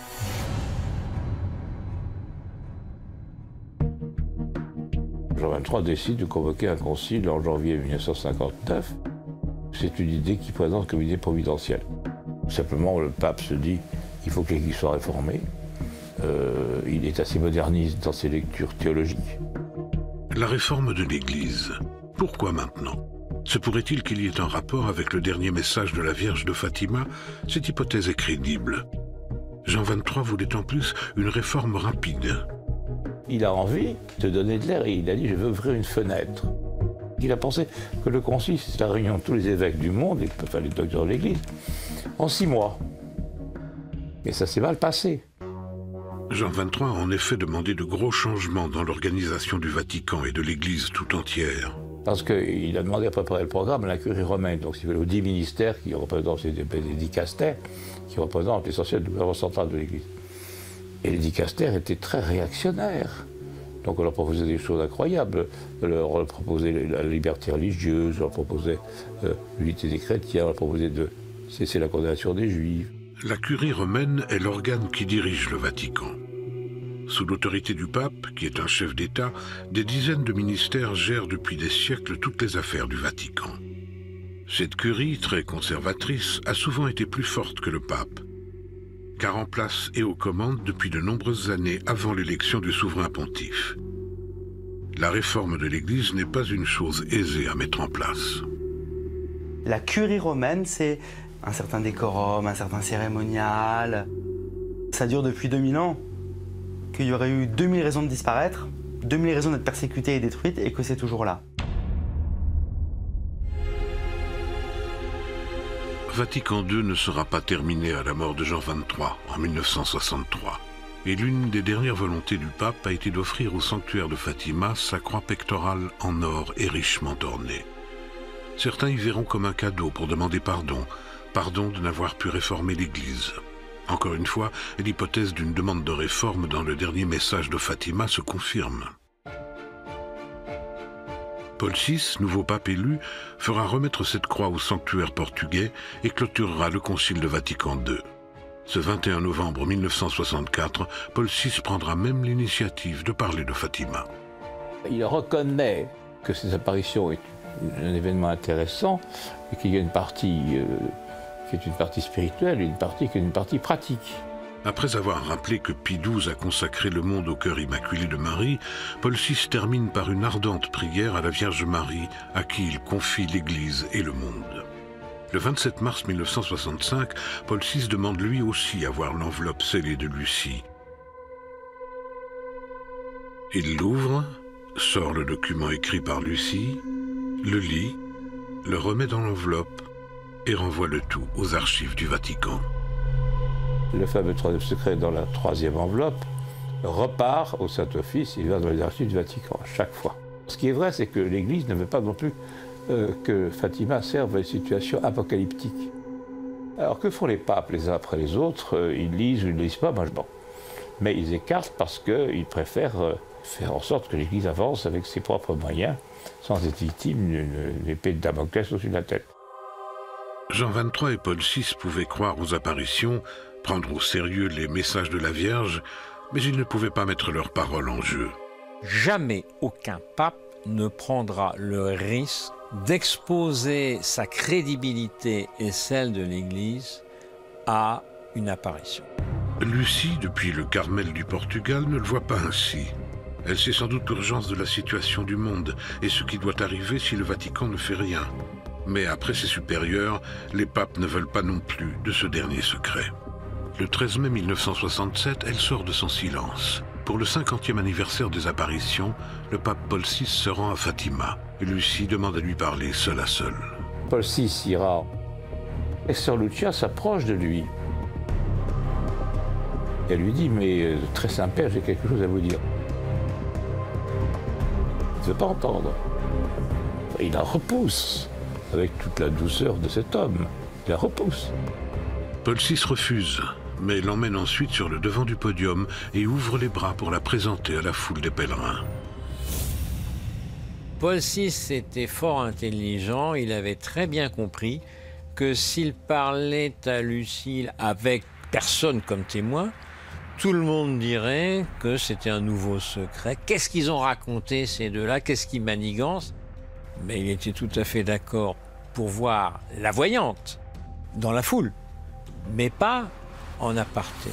Jean vingt-trois décide de convoquer un concile en janvier mille neuf cent cinquante-neuf. C'est une idée qu'il présente comme idée providentielle. Simplement, le pape se dit qu'il faut que l'Église soit réformée. Euh, il est assez moderniste dans ses lectures théologiques. La réforme de l'Église, pourquoi maintenant? Se pourrait-il qu'il y ait un rapport avec le dernier message de la Vierge de Fatima? Cette hypothèse est crédible. Jean vingt-trois voulait en plus une réforme rapide. Il a envie de donner de l'air et il a dit « je veux ouvrir une fenêtre ». Il a pensé que le concile, c'est la réunion de tous les évêques du monde, et enfin les docteurs de l'Église, en six mois. Mais ça s'est mal passé. Jean vingt-trois a en effet demandé de gros changements dans l'organisation du Vatican et de l'Église tout entière. Parce qu'il a demandé à préparer le programme à la curie romaine, donc il y avait les dix ministères qui représentent les dicastères, qui représentent l'essentiel du gouvernement central de l'Église. Et les dicastères étaient très réactionnaires. Donc on leur proposait des choses incroyables. On leur proposait la liberté religieuse, on leur proposait euh, l'unité des chrétiens, on leur proposait de cesser la condamnation des juifs. La curie romaine est l'organe qui dirige le Vatican. Sous l'autorité du pape, qui est un chef d'État, des dizaines de ministères gèrent depuis des siècles toutes les affaires du Vatican. Cette curie, très conservatrice, a souvent été plus forte que le pape, car en place et aux commandes depuis de nombreuses années avant l'élection du souverain pontife. La réforme de l'Église n'est pas une chose aisée à mettre en place. La curie romaine, c'est un certain décorum, un certain cérémonial. Ça dure depuis deux mille ans. Qu'il y aurait eu deux mille raisons de disparaître, deux mille raisons d'être persécutées et détruites, et que c'est toujours là. Vatican deux ne sera pas terminé à la mort de Jean vingt-trois en mille neuf cent soixante-trois. Et l'une des dernières volontés du pape a été d'offrir au sanctuaire de Fatima sa croix pectorale en or et richement ornée. Certains y verront comme un cadeau pour demander pardon, pardon de n'avoir pu réformer l'Église. Encore une fois, l'hypothèse d'une demande de réforme dans le dernier message de Fatima se confirme. Paul six, nouveau pape élu, fera remettre cette croix au sanctuaire portugais et clôturera le Concile de Vatican deux. Ce vingt et un novembre mille neuf cent soixante-quatre, Paul six prendra même l'initiative de parler de Fatima. Il reconnaît que ces apparitions est un événement intéressant et qu'il y a une partie euh, qui est une partie spirituelle et une partie qui est une partie pratique. Après avoir rappelé que Pie douze a consacré le monde au cœur immaculé de Marie, Paul six termine par une ardente prière à la Vierge Marie, à qui il confie l'Église et le monde. Le vingt-sept mars mille neuf cent soixante-cinq, Paul six demande lui aussi à voir l'enveloppe scellée de Lucie. Il l'ouvre, sort le document écrit par Lucie, le lit, le remet dans l'enveloppe et renvoie le tout aux archives du Vatican. Le fameux troisième secret dans la troisième enveloppe repart au Saint-Office, il va dans les archives du Vatican à chaque fois. Ce qui est vrai, c'est que l'Église ne veut pas non plus euh, que Fatima serve à une situation apocalyptique. Alors que font les papes les uns après les autres? euh, Ils lisent ou ils ne lisent pas, moi je bon. Mais ils écartent parce qu'ils préfèrent euh, faire en sorte que l'Église avance avec ses propres moyens, sans être victime d'une épée de Damoclès au-dessus de la tête. Jean vingt-trois et Paul six pouvaient croire aux apparitions, prendre au sérieux les messages de la Vierge, mais ils ne pouvaient pas mettre leurs paroles en jeu. Jamais aucun pape ne prendra le risque d'exposer sa crédibilité et celle de l'Église à une apparition. Lucie, depuis le Carmel du Portugal, ne le voit pas ainsi. Elle sait sans doute l'urgence de la situation du monde et ce qui doit arriver si le Vatican ne fait rien. Mais après ses supérieurs, les papes ne veulent pas non plus de ce dernier secret. Le treize mai mille neuf cent soixante-sept, elle sort de son silence. Pour le cinquantième anniversaire des apparitions, le pape Paul six se rend à Fatima. Lucie demande à lui parler seul à seul. Paul six ira et sœur Lucia s'approche de lui. Elle lui dit, mais euh, très Saint-Père, j'ai quelque chose à vous dire. Il ne veut pas entendre. Il la repousse, avec toute la douceur de cet homme. Il la repousse. Paul six refuse, mais l'emmène ensuite sur le devant du podium et ouvre les bras pour la présenter à la foule des pèlerins. Paul six était fort intelligent, il avait très bien compris que s'il parlait à Lucie avec personne comme témoin, tout le monde dirait que c'était un nouveau secret. Qu'est-ce qu'ils ont raconté ces deux-là? Qu'est-ce qu'ils manigancent? Mais il était tout à fait d'accord pour voir la voyante dans la foule, mais pas en aparté.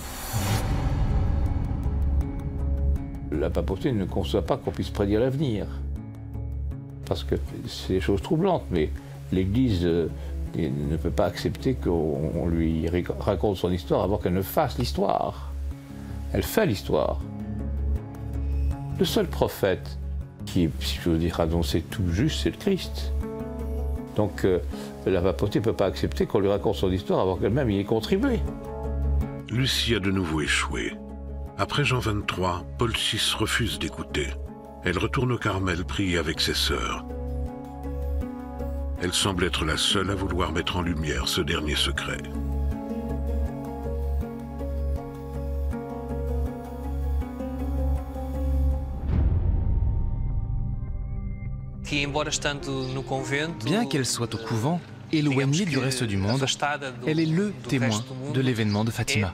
La papauté ne conçoit pas qu'on puisse prédire l'avenir. Parce que c'est des choses troublantes, mais l'Église euh, ne peut pas accepter qu'on lui raconte son histoire avant qu'elle ne fasse l'histoire. Elle fait l'histoire. Le seul prophète qui, si je veux dire, annoncé tout juste, c'est le Christ. Donc euh, la papauté ne peut pas accepter qu'on lui raconte son histoire avant qu'elle-même y ait contribué. Lucie a de nouveau échoué. Après Jean vingt-trois, Paul six refuse d'écouter. Elle retourne au Carmel prier avec ses sœurs. Elle semble être la seule à vouloir mettre en lumière ce dernier secret. Bien qu'elle soit au couvent, éloignée du reste du monde, elle est le témoin de l'événement de Fatima.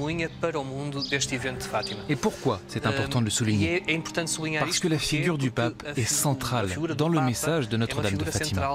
Et pourquoi c'est important de le souligner? Parce que la figure du pape est centrale dans le message de Notre-Dame de Fatima.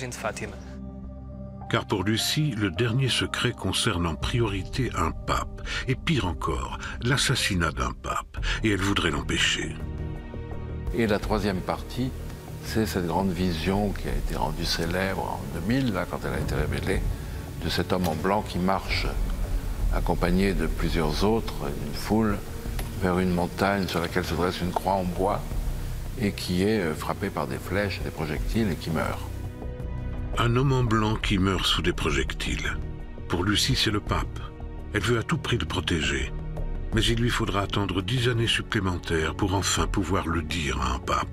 Car pour Lucie, le dernier secret concerne en priorité un pape, et pire encore, l'assassinat d'un pape, et elle voudrait l'empêcher. Et la troisième partie, c'est cette grande vision qui a été rendue célèbre en deux mille, là, quand elle a été révélée, de cet homme en blanc qui marche, accompagné de plusieurs autres, une foule, vers une montagne sur laquelle se dresse une croix en bois, et qui est frappé par des flèches et des projectiles et qui meurt. Un homme en blanc qui meurt sous des projectiles. Pour Lucie, c'est le pape. Elle veut à tout prix le protéger. Mais il lui faudra attendre dix années supplémentaires pour enfin pouvoir le dire à un pape.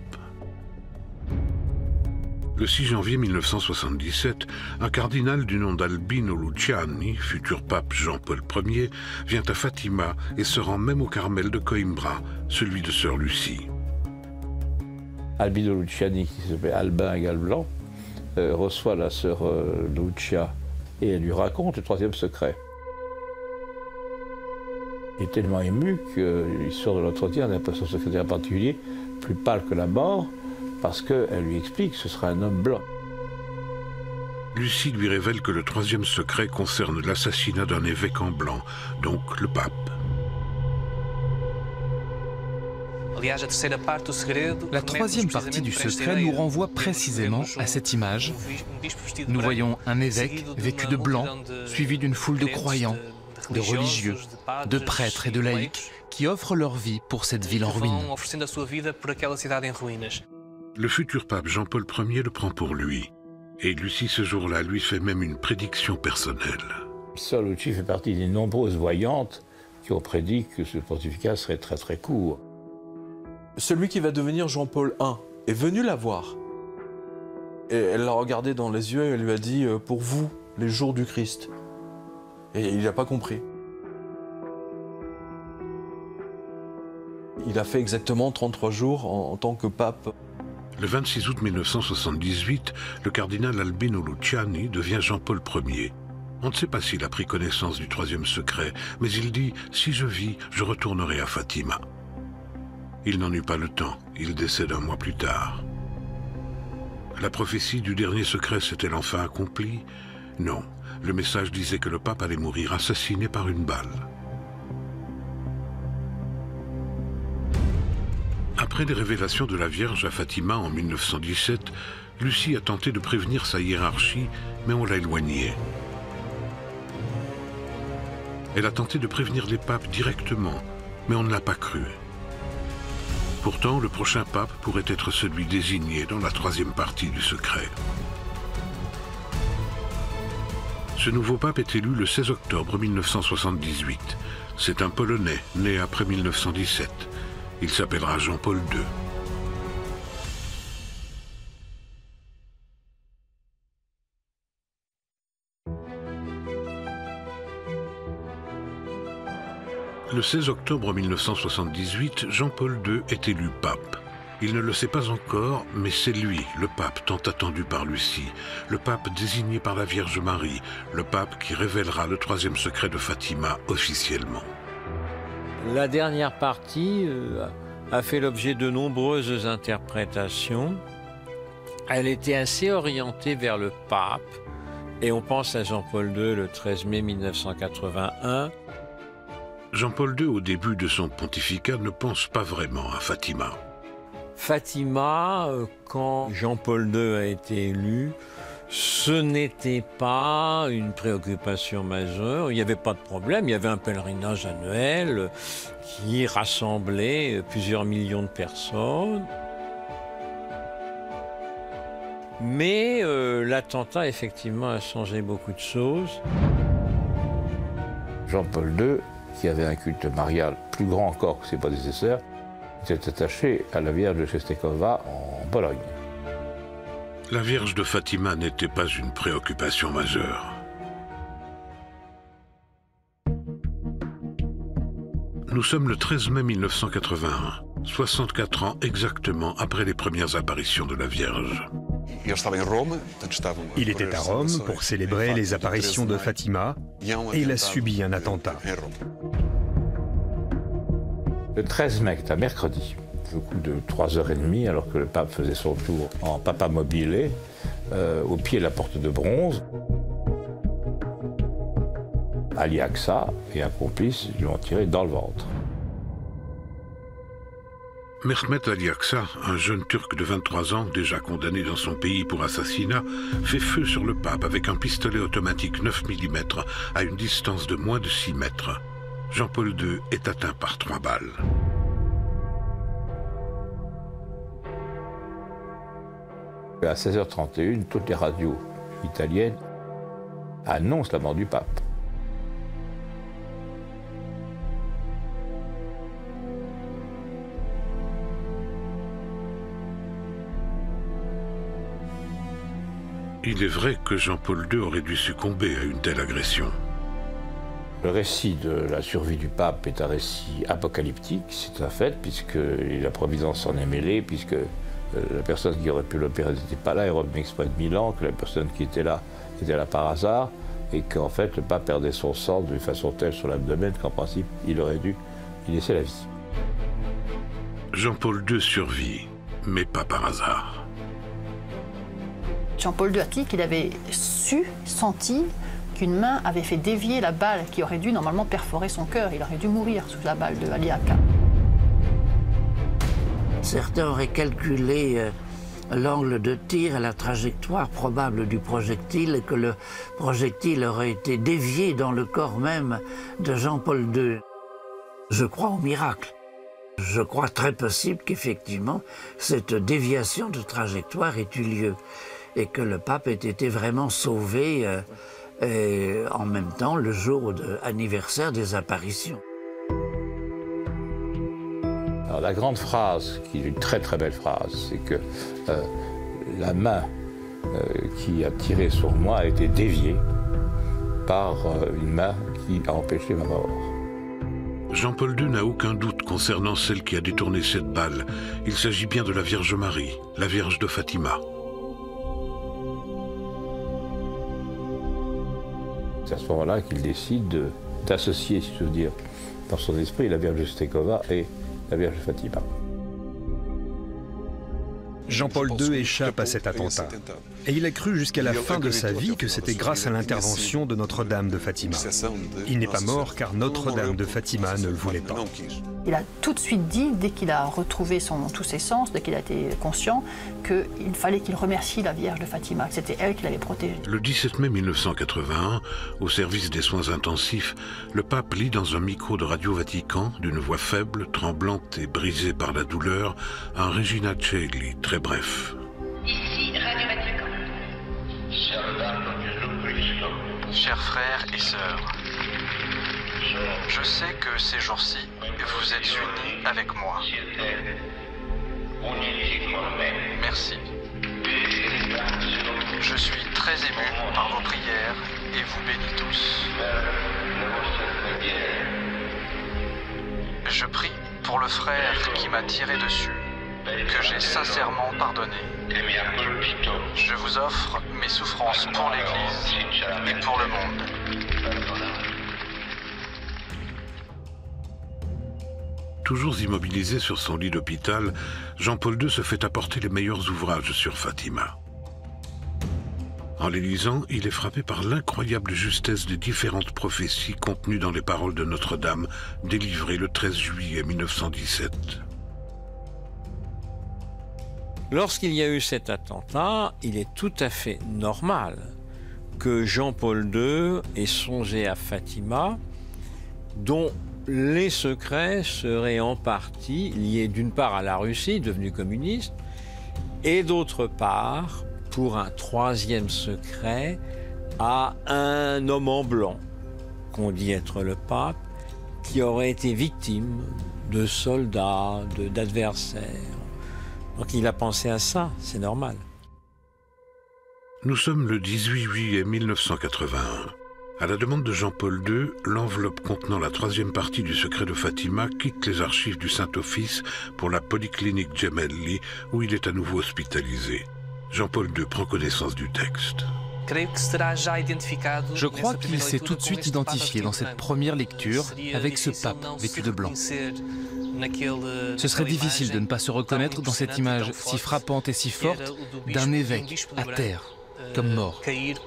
Le six janvier mille neuf cent soixante-dix-sept, un cardinal du nom d'Albino Luciani, futur pape Jean-Paul Ier, vient à Fatima et se rend même au Carmel de Coimbra, celui de sœur Lucie. Albino Luciani, qui s'appelait Albin égale blanc, euh, reçoit la sœur euh, Lucia et elle lui raconte le troisième secret. Il est tellement ému qu'il sort de l'entretien d'un peu son secrétaire particulier, plus pâle que la mort, parce qu'elle lui explique que ce sera un homme blanc. Lucie lui révèle que le troisième secret concerne l'assassinat d'un évêque en blanc, donc le pape. La troisième partie du secret nous renvoie précisément à cette image. Nous voyons un évêque vêtu de blanc, suivi d'une foule de croyants, de religieux, de prêtres et de laïcs qui offrent leur vie pour cette ville en ruine. Le futur pape Jean-Paul Ier le prend pour lui. Et Lucie, ce jour-là, lui fait même une prédiction personnelle. Sœur Lucie fait partie des nombreuses voyantes qui ont prédit que ce pontificat serait très très court. Celui qui va devenir Jean-Paul Premier est venu la voir. Et elle l'a regardé dans les yeux et elle lui a dit « Pour vous, les jours du Christ ». Et il n'a pas compris. Il a fait exactement trente-trois jours en, en tant que pape. Le vingt-six août mille neuf cent soixante-dix-huit, le cardinal Albino Luciani devient Jean-Paul Premier. On ne sait pas s'il a pris connaissance du troisième secret, mais il dit « Si je vis, je retournerai à Fatima ». Il n'en eut pas le temps, il décède un mois plus tard. La prophétie du dernier secret s'est-elle enfin accomplie? Non, le message disait que le pape allait mourir assassiné par une balle. Après les révélations de la Vierge à Fatima en mille neuf cent dix-sept, Lucie a tenté de prévenir sa hiérarchie, mais on l'a éloignée. Elle a tenté de prévenir les papes directement, mais on ne l'a pas cru. Pourtant, le prochain pape pourrait être celui désigné dans la troisième partie du secret. Ce nouveau pape est élu le seize octobre mille neuf cent soixante-dix-huit. C'est un Polonais, né après mille neuf cent dix-sept. Il s'appellera Jean-Paul deux. Le seize octobre mille neuf cent soixante-dix-huit, Jean-Paul deux est élu pape. Il ne le sait pas encore, mais c'est lui, le pape tant attendu par Lucie, le pape désigné par la Vierge Marie, le pape qui révélera le troisième secret de Fatima officiellement. La dernière partie euh, a fait l'objet de nombreuses interprétations. Elle était assez orientée vers le pape, et on pense à Jean-Paul deux le treize mai mille neuf cent quatre-vingt-un. Jean-Paul deux, au début de son pontificat, ne pense pas vraiment à Fatima. Fatima, quand Jean-Paul deux a été élu, ce n'était pas une préoccupation majeure, il n'y avait pas de problème, il y avait un pèlerinage annuel qui rassemblait plusieurs millions de personnes. Mais euh, l'attentat, effectivement, a changé beaucoup de choses. Jean-Paul deux, qui avait un culte marial plus grand encore que ses prédécesseurs, était attaché à la Vierge de Czestochowa en Pologne. La Vierge de Fatima n'était pas une préoccupation majeure. Nous sommes le treize mai mille neuf cent quatre-vingt-un, soixante-quatre ans exactement après les premières apparitions de la Vierge. Il était à Rome pour célébrer les apparitions de Fatima et il a subi un attentat. Le treize mai, c'est un mercredi, au coup de trois heures trente, alors que le pape faisait son tour en papa mobile, euh, au pied de la porte de bronze, Ali Aqsa et un complice lui ont tiré dans le ventre. Mehmet Ali Aqsa, un jeune Turc de vingt-trois ans, déjà condamné dans son pays pour assassinat, fait feu sur le pape avec un pistolet automatique neuf millimètres à une distance de moins de six mètres. Jean-Paul deux est atteint par trois balles. À seize heures trente et une, toutes les radios italiennes annoncent la mort du pape. Il est vrai que Jean-Paul deux aurait dû succomber à une telle agression. Le récit de la survie du pape est un récit apocalyptique, c'est un fait, puisque la Providence en est mêlée, puisque la personne qui aurait pu l'opérer n'était pas là, il revenait exprès de Milan, que la personne qui était là était là par hasard, et qu'en fait le pape perdait son sang de façon telle sur l'abdomen qu'en principe il aurait dû y laisser la vie. Jean-Paul deux survit, mais pas par hasard. Jean-Paul deux a dit qu'il avait su, senti qu'une main avait fait dévier la balle qui aurait dû normalement perforer son cœur. Il aurait dû mourir sous la balle de Aliaka. Certains auraient calculé euh, l'angle de tir et la trajectoire probable du projectile et que le projectile aurait été dévié dans le corps même de Jean-Paul deux. Je crois au miracle. Je crois très possible qu'effectivement cette déviation de trajectoire ait eu lieu et que le pape ait été vraiment sauvé euh, et en même temps le jour de anniversaire des apparitions. Alors, la grande phrase, qui est une très très belle phrase, c'est que euh, la main euh, qui a tiré sur moi a été déviée par euh, une main qui a empêché ma mort. Jean-Paul deux n'a aucun doute concernant celle qui a détourné cette balle. Il s'agit bien de la Vierge Marie, la Vierge de Fatima. C'est à ce moment-là qu'il décide d'associer, si je veux dire, dans son esprit, la Vierge de Stekova et la Vierge de Fatima. Jean-Paul deux échappe à cet attentat. Et il a cru jusqu'à la fin de sa vie que c'était grâce à l'intervention de Notre-Dame de Fatima. Il n'est pas mort car Notre-Dame de Fatima ne le voulait pas. Il a tout de suite dit, dès qu'il a retrouvé son, tous ses sens, dès qu'il a été conscient, qu'il fallait qu'il remercie la Vierge de Fatima, que c'était elle qui l'avait protégé. Le dix-sept mai mille neuf cent quatre-vingt-un, au service des soins intensifs, le pape lit dans un micro de Radio Vatican, d'une voix faible, tremblante et brisée par la douleur, un Regina Coeli, très bref. Ici Radio Vatican. Chers frères et sœurs, je sais que ces jours-ci, vous êtes unis avec moi. Merci. Je suis très ému par vos prières et vous bénis tous. Je prie pour le frère qui m'a tiré dessus, que j'ai sincèrement pardonné. Je vous offre mes souffrances pour l'Église et pour le monde. Toujours immobilisé sur son lit d'hôpital, Jean-Paul deux se fait apporter les meilleurs ouvrages sur Fatima. En les lisant, il est frappé par l'incroyable justesse des différentes prophéties contenues dans les paroles de Notre-Dame, délivrées le treize juillet mille neuf cent dix-sept. Lorsqu'il y a eu cet attentat, il est tout à fait normal que Jean-Paul deux ait songé à Fatima, dont les secrets seraient en partie liés d'une part à la Russie, devenue communiste, et d'autre part, pour un troisième secret, à un homme en blanc, qu'on dit être le pape, qui aurait été victime de soldats, de, d'adversaires. Donc il a pensé à ça, c'est normal. Nous sommes le dix-huit juillet mille neuf cent quatre-vingt-un. À la demande de Jean-Paul deux, l'enveloppe contenant la troisième partie du secret de Fatima quitte les archives du Saint-Office pour la polyclinique Gemelli, où il est à nouveau hospitalisé. Jean-Paul deux prend connaissance du texte. Je crois qu'il s'est tout de suite identifié dans cette première lecture avec ce pape vêtu de blanc. Ce serait difficile de ne pas se reconnaître dans cette image si frappante et si forte d'un évêque à terre, comme mort.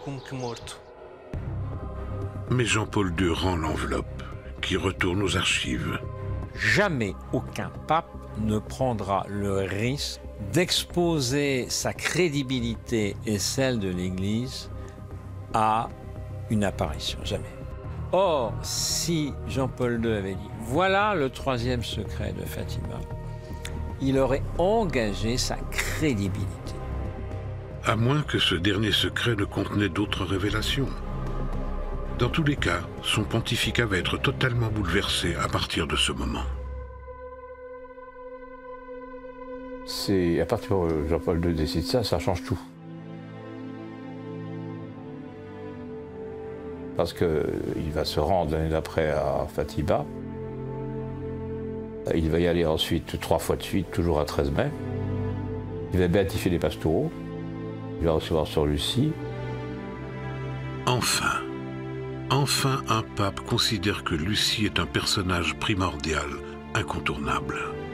Mais Jean-Paul deux rend l'enveloppe, qui retourne aux archives. Jamais aucun pape ne prendra le risque d'exposer sa crédibilité et celle de l'Église à une apparition. Jamais. Or, si Jean-Paul deux avait dit « Voilà le troisième secret de Fatima », il aurait engagé sa crédibilité. À moins que ce dernier secret ne contenait d'autres révélations. Dans tous les cas, son pontificat va être totalement bouleversé à partir de ce moment. C'est à partir du moment où Jean-Paul deux décide ça, ça change tout. Parce qu'il va se rendre l'année d'après à Fatima. Il va y aller ensuite trois fois de suite, toujours à treize mai. Il va béatifier les pastoraux, il va recevoir Sœur Lucie. Enfin, enfin un pape considère que Lucie est un personnage primordial, incontournable.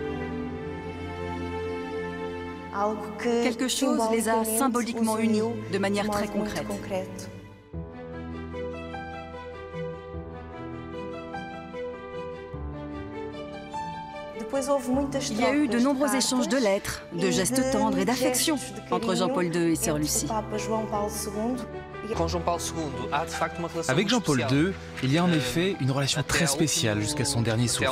Quelque chose les a symboliquement unis de manière très concrète. Il y a eu de nombreux échanges de lettres, de gestes tendres et d'affection entre Jean-Paul deux et Sœur Lucie. Avec Jean-Paul deux, il y a en effet une relation très spéciale jusqu'à son dernier souffle.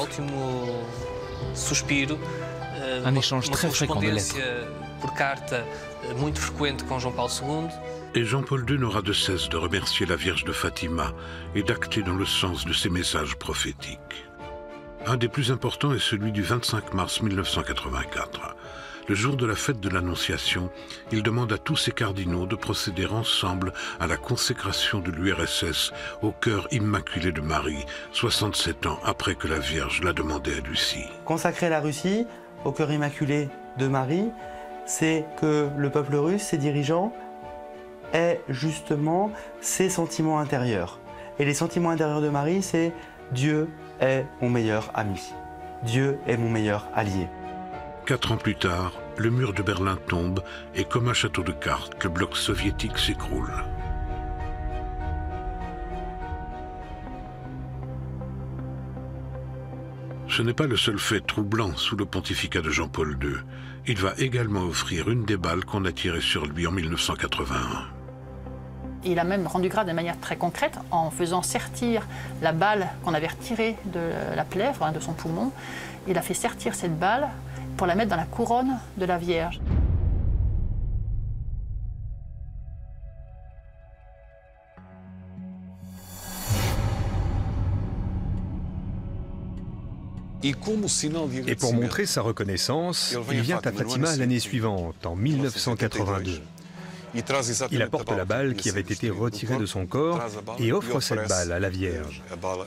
Un échange très fréquent de lettres. Et Jean-Paul deux n'aura de cesse de remercier la Vierge de Fatima et d'acter dans le sens de ses messages prophétiques. Un des plus importants est celui du vingt-cinq mars mille neuf cent quatre-vingt-quatre. Le jour de la fête de l'Annonciation, il demande à tous ses cardinaux de procéder ensemble à la consécration de l'U R S S au cœur immaculé de Marie, soixante-sept ans après que la Vierge l'a demandé à Lucie. Consacrer la Russie au cœur immaculé de Marie, c'est que le peuple russe, ses dirigeants, aient justement ses sentiments intérieurs. Et les sentiments intérieurs de Marie, c'est Dieu est mon meilleur ami. Dieu est mon meilleur allié. Quatre ans plus tard, le mur de Berlin tombe et comme un château de cartes, le bloc soviétique s'écroule. Ce n'est pas le seul fait troublant sous le pontificat de Jean-Paul deux. Il va également offrir une des balles qu'on a tirées sur lui en mille neuf cent quatre-vingt-un. Il a même rendu grâce de manière très concrète en faisant sertir la balle qu'on avait retirée de la plaie, enfin de son poumon. Il a fait sertir cette balle pour la mettre dans la couronne de la Vierge. Et pour montrer sa reconnaissance, il vient à Fatima l'année suivante, en mille neuf cent quatre-vingt-deux. Il apporte la balle qui avait été retirée de son corps et offre cette balle à la Vierge.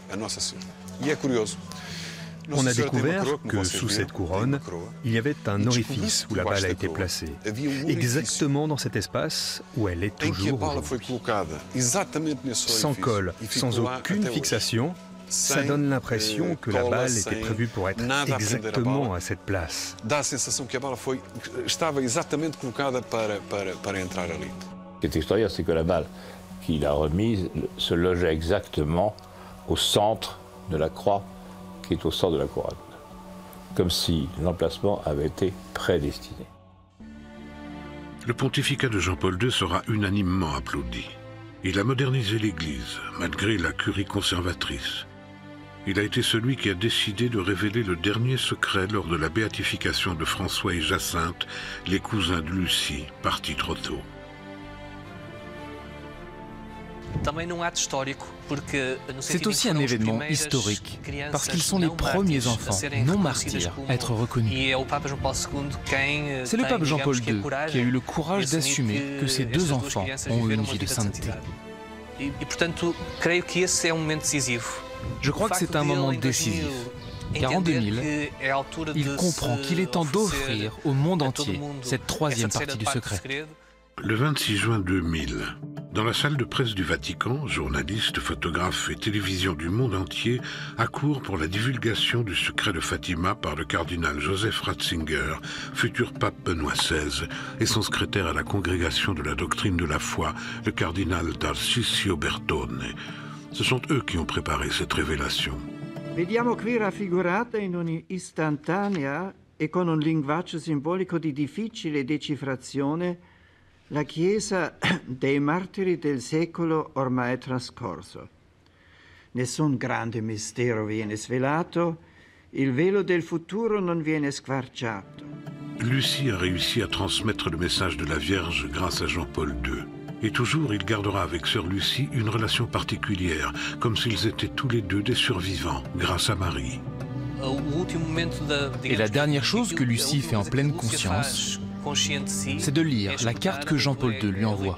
On a découvert que sous cette couronne, il y avait un orifice où la balle a été placée, exactement dans cet espace où elle est toujours aujourd'hui. Sans colle, sans aucune fixation, ça donne l'impression que la balle était prévue pour être exactement à cette place. Ce qui est extraordinaire, c'est que la balle qu'il a remise se logeait exactement au centre de la croix qui est au centre de la couronne, comme si l'emplacement avait été prédestiné. Le pontificat de Jean-Paul deux sera unanimement applaudi. Il a modernisé l'Église, malgré la curie conservatrice. Il a été celui qui a décidé de révéler le dernier secret lors de la béatification de François et Jacinthe, les cousins de Lucie, partis trop tôt. C'est aussi un événement historique, parce qu'ils sont les premiers enfants non martyrs à être reconnus. C'est le pape Jean-Paul deux qui a eu le courage d'assumer que ces deux enfants ont eu une vie de sainteté. Je crois que c'est un moment décisif, car en deux mille, il comprend qu'il est temps d'offrir au monde entier cette troisième partie du secret. Le vingt-six juin deux mille, dans la salle de presse du Vatican, journalistes, photographes et télévisions du monde entier accourent pour la divulgation du secret de Fatima par le cardinal Joseph Ratzinger, futur pape Benoît seize, et son secrétaire à la congrégation de la doctrine de la foi, le cardinal Tarcisio Bertone. Ce sont eux qui ont préparé cette révélation. Vediamo qui raffigurata in un'istantanea e con un linguaggio simbolico di difficile decifrazione la Chiesa dei martiri del secolo ormai trascorso. Nessun grande mistero viene svelato, il velo del futuro non viene squarciato. Lucie a réussi à transmettre le message de la Vierge grâce à Jean-Paul deux. Et toujours, il gardera avec Sœur Lucie une relation particulière, comme s'ils étaient tous les deux des survivants, grâce à Marie. Et la dernière chose que Lucie fait en pleine conscience, c'est de lire la carte que Jean-Paul deux lui envoie.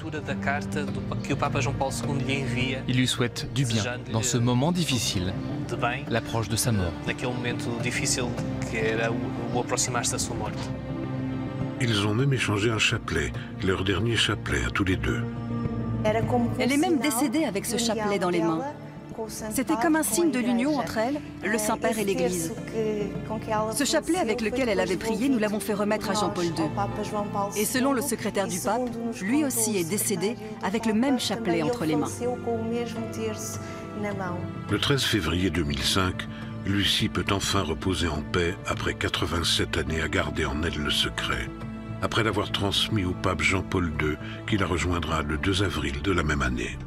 Il lui souhaite du bien dans ce moment difficile, l'approche de sa mort. Ils ont même échangé un chapelet, leur dernier chapelet à tous les deux. Elle est même décédée avec ce chapelet dans les mains. C'était comme un signe de l'union entre elle, le Saint-Père et l'Église. Ce chapelet avec lequel elle avait prié, nous l'avons fait remettre à Jean-Paul deux. Et selon le secrétaire du pape, lui aussi est décédé avec le même chapelet entre les mains. Le treize février deux mille cinq, Lucie peut enfin reposer en paix après quatre-vingt-sept années à garder en elle le secret, après l'avoir transmis au pape Jean-Paul deux, qui la rejoindra le deux avril de la même année.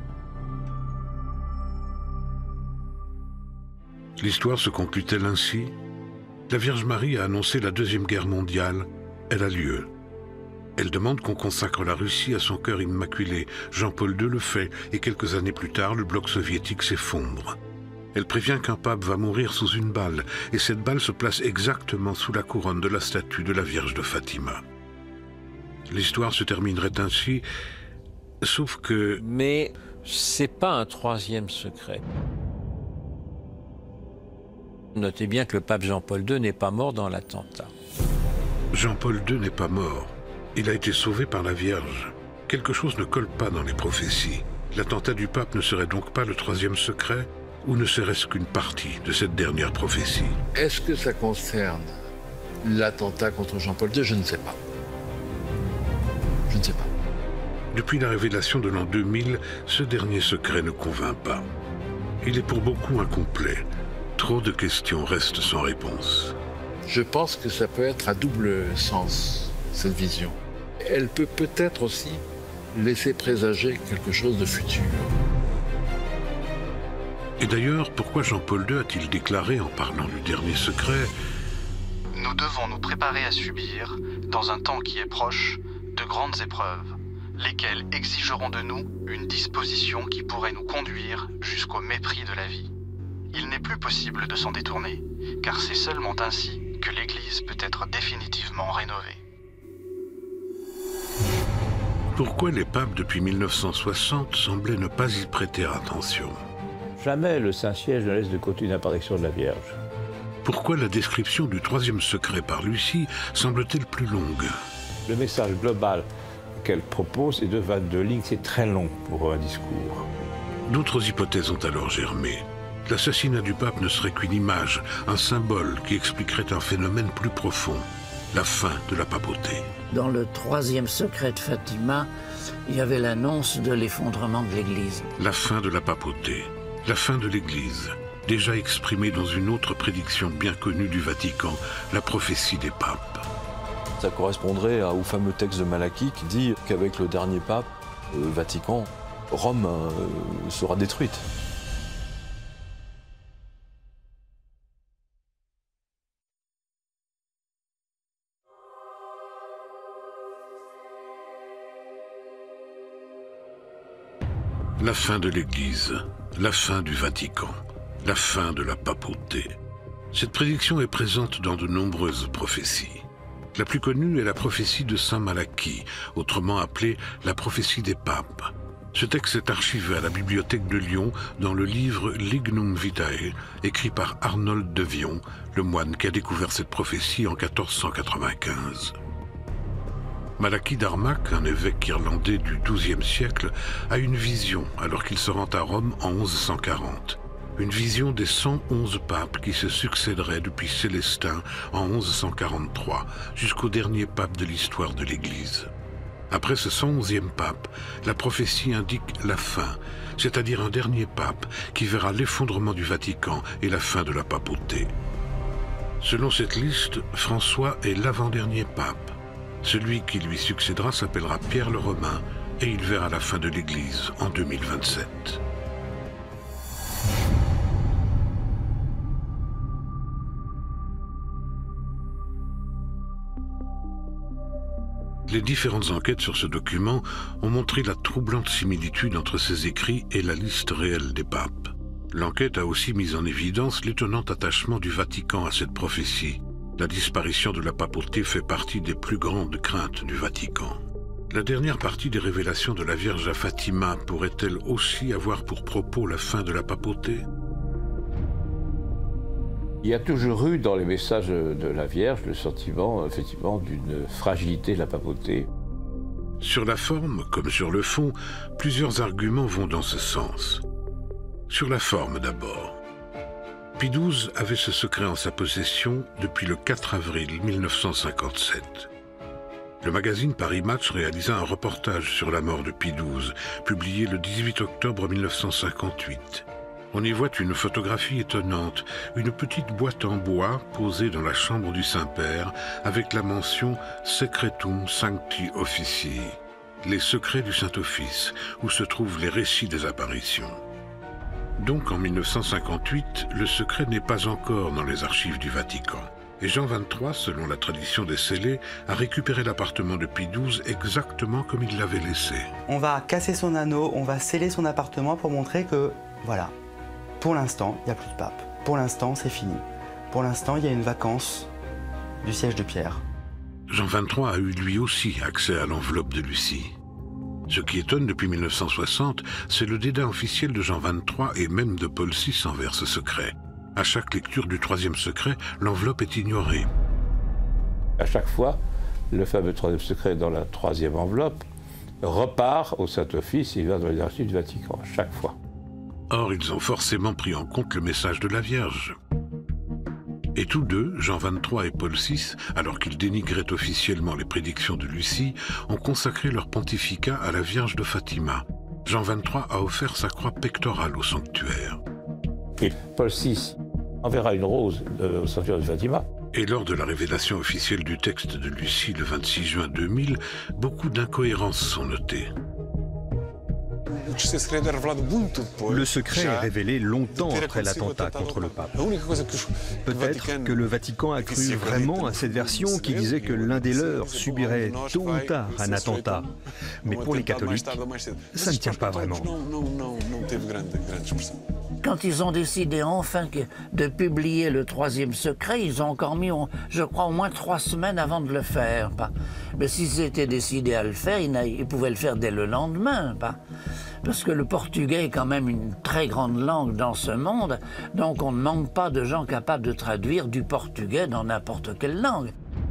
L'histoire se conclut-elle ainsi? La Vierge Marie a annoncé la Deuxième Guerre mondiale. Elle a lieu. Elle demande qu'on consacre la Russie à son cœur immaculé. Jean-Paul deux le fait, et quelques années plus tard, le bloc soviétique s'effondre. Elle prévient qu'un pape va mourir sous une balle, et cette balle se place exactement sous la couronne de la statue de la Vierge de Fatima. L'histoire se terminerait ainsi, sauf que... Mais c'est pas un troisième secret. Notez bien que le pape Jean-Paul deux n'est pas mort dans l'attentat. Jean-Paul deux n'est pas mort. Il a été sauvé par la Vierge. Quelque chose ne colle pas dans les prophéties. L'attentat du pape ne serait donc pas le troisième secret, ou ne serait-ce qu'une partie de cette dernière prophétie? Est-ce que ça concerne l'attentat contre Jean-Paul deux? Je ne sais pas. Je ne sais pas. Depuis la révélation de l'an deux mille, ce dernier secret ne convainc pas. Il est pour beaucoup incomplet. Trop de questions restent sans réponse. Je pense que ça peut être à double sens, cette vision. Elle peut peut-être aussi laisser présager quelque chose de futur. Et d'ailleurs, pourquoi Jean-Paul deux a-t-il déclaré, en parlant du dernier secret, « Nous devons nous préparer à subir, dans un temps qui est proche, de grandes épreuves, lesquelles exigeront de nous une disposition qui pourrait nous conduire jusqu'au mépris de la vie. Il n'est plus possible de s'en détourner, car c'est seulement ainsi que l'Église peut être définitivement rénovée. » Pourquoi les papes depuis mille neuf cent soixante semblaient ne pas y prêter attention? Jamais le Saint-Siège ne laisse de côté une apparition de la Vierge. Pourquoi la description du troisième secret par Lucie semble-t-elle plus longue? Le message global qu'elle propose est de vingt-deux lignes, c'est très long pour un discours. D'autres hypothèses ont alors germé. L'assassinat du pape ne serait qu'une image, un symbole qui expliquerait un phénomène plus profond, la fin de la papauté. Dans le troisième secret de Fatima, il y avait l'annonce de l'effondrement de l'Église. La fin de la papauté, la fin de l'Église, déjà exprimée dans une autre prédiction bien connue du Vatican, la prophétie des papes. Ça correspondrait au fameux texte de Malachie qui dit qu'avec le dernier pape, euh, Vatican, Rome euh, sera détruite. La fin de l'Église, la fin du Vatican, la fin de la papauté. Cette prédiction est présente dans de nombreuses prophéties. La plus connue est la prophétie de Saint Malachie, autrement appelée la prophétie des papes. Ce texte est archivé à la bibliothèque de Lyon dans le livre Lignum Vitae, écrit par Arnold de Vion, le moine qui a découvert cette prophétie en quatorze cent quatre-vingt-quinze. Malachie d'Armagh, un évêque irlandais du douzième siècle, a une vision alors qu'il se rend à Rome en onze cent quarante. Une vision des cent onze papes qui se succéderaient depuis Célestin en onze cent quarante-trois jusqu'au dernier pape de l'histoire de l'Église. Après ce cent onzième pape, la prophétie indique la fin, c'est-à-dire un dernier pape qui verra l'effondrement du Vatican et la fin de la papauté. Selon cette liste, François est l'avant-dernier pape. Celui qui lui succédera s'appellera Pierre le Romain et il verra la fin de l'Église en deux mille vingt-sept. Les différentes enquêtes sur ce document ont montré la troublante similitude entre ces écrits et la liste réelle des papes. L'enquête a aussi mis en évidence l'étonnant attachement du Vatican à cette prophétie. La disparition de la papauté fait partie des plus grandes craintes du Vatican. La dernière partie des révélations de la Vierge à Fatima pourrait-elle aussi avoir pour propos la fin de la papauté? Il y a toujours eu dans les messages de la Vierge le sentiment, effectivement, d'une fragilité de la papauté. Sur la forme, comme sur le fond, plusieurs arguments vont dans ce sens. Sur la forme d'abord. Pie douze avait ce secret en sa possession depuis le quatre avril mille neuf cent cinquante-sept. Le magazine Paris Match réalisa un reportage sur la mort de Pie douze, publié le dix-huit octobre mille neuf cent cinquante-huit. On y voit une photographie étonnante, une petite boîte en bois posée dans la chambre du Saint-Père avec la mention « Secretum Sancti Officii », les secrets du Saint-Office, où se trouvent les récits des apparitions. Donc en mille neuf cent cinquante-huit, le secret n'est pas encore dans les archives du Vatican. Et Jean vingt-trois, selon la tradition des scellés, a récupéré l'appartement de Pie douze exactement comme il l'avait laissé. On va casser son anneau, on va sceller son appartement pour montrer que, voilà, pour l'instant, il n'y a plus de pape. Pour l'instant, c'est fini. Pour l'instant, il y a une vacance du siège de Pierre. Jean vingt-trois a eu lui aussi accès à l'enveloppe de Lucie. Ce qui étonne depuis mille neuf cent soixante, c'est le dédain officiel de Jean vingt-trois et même de Paul six envers ce secret. À chaque lecture du troisième secret, l'enveloppe est ignorée. À chaque fois, le fameux troisième secret dans la troisième enveloppe repart au Saint-Office et va dans les archives du Vatican, à chaque fois. Or, ils ont forcément pris en compte le message de la Vierge. Et tous deux, Jean vingt-trois et Paul six, alors qu'ils dénigraient officiellement les prédictions de Lucie, ont consacré leur pontificat à la Vierge de Fatima. Jean vingt-trois a offert sa croix pectorale au sanctuaire. Et Paul six enverra une rose au sanctuaire de Fatima. Et lors de la révélation officielle du texte de Lucie le vingt-six juin deux mille, beaucoup d'incohérences sont notées. Le secret est révélé longtemps après l'attentat contre le pape. Peut-être que le Vatican a cru vraiment à cette version qui disait que l'un des leurs subirait tôt ou tard un attentat. Mais pour les catholiques, ça ne tient pas vraiment. Quand ils ont décidé enfin de publier le troisième secret, ils ont encore mis, je crois, au moins trois semaines avant de le faire. Mais s'ils étaient décidés à le faire, ils pouvaient le faire dès le lendemain. Parce que le portugais est quand même une très grande langue dans ce monde, donc on ne manque pas de gens capables de traduire du portugais dans n'importe quelle langue.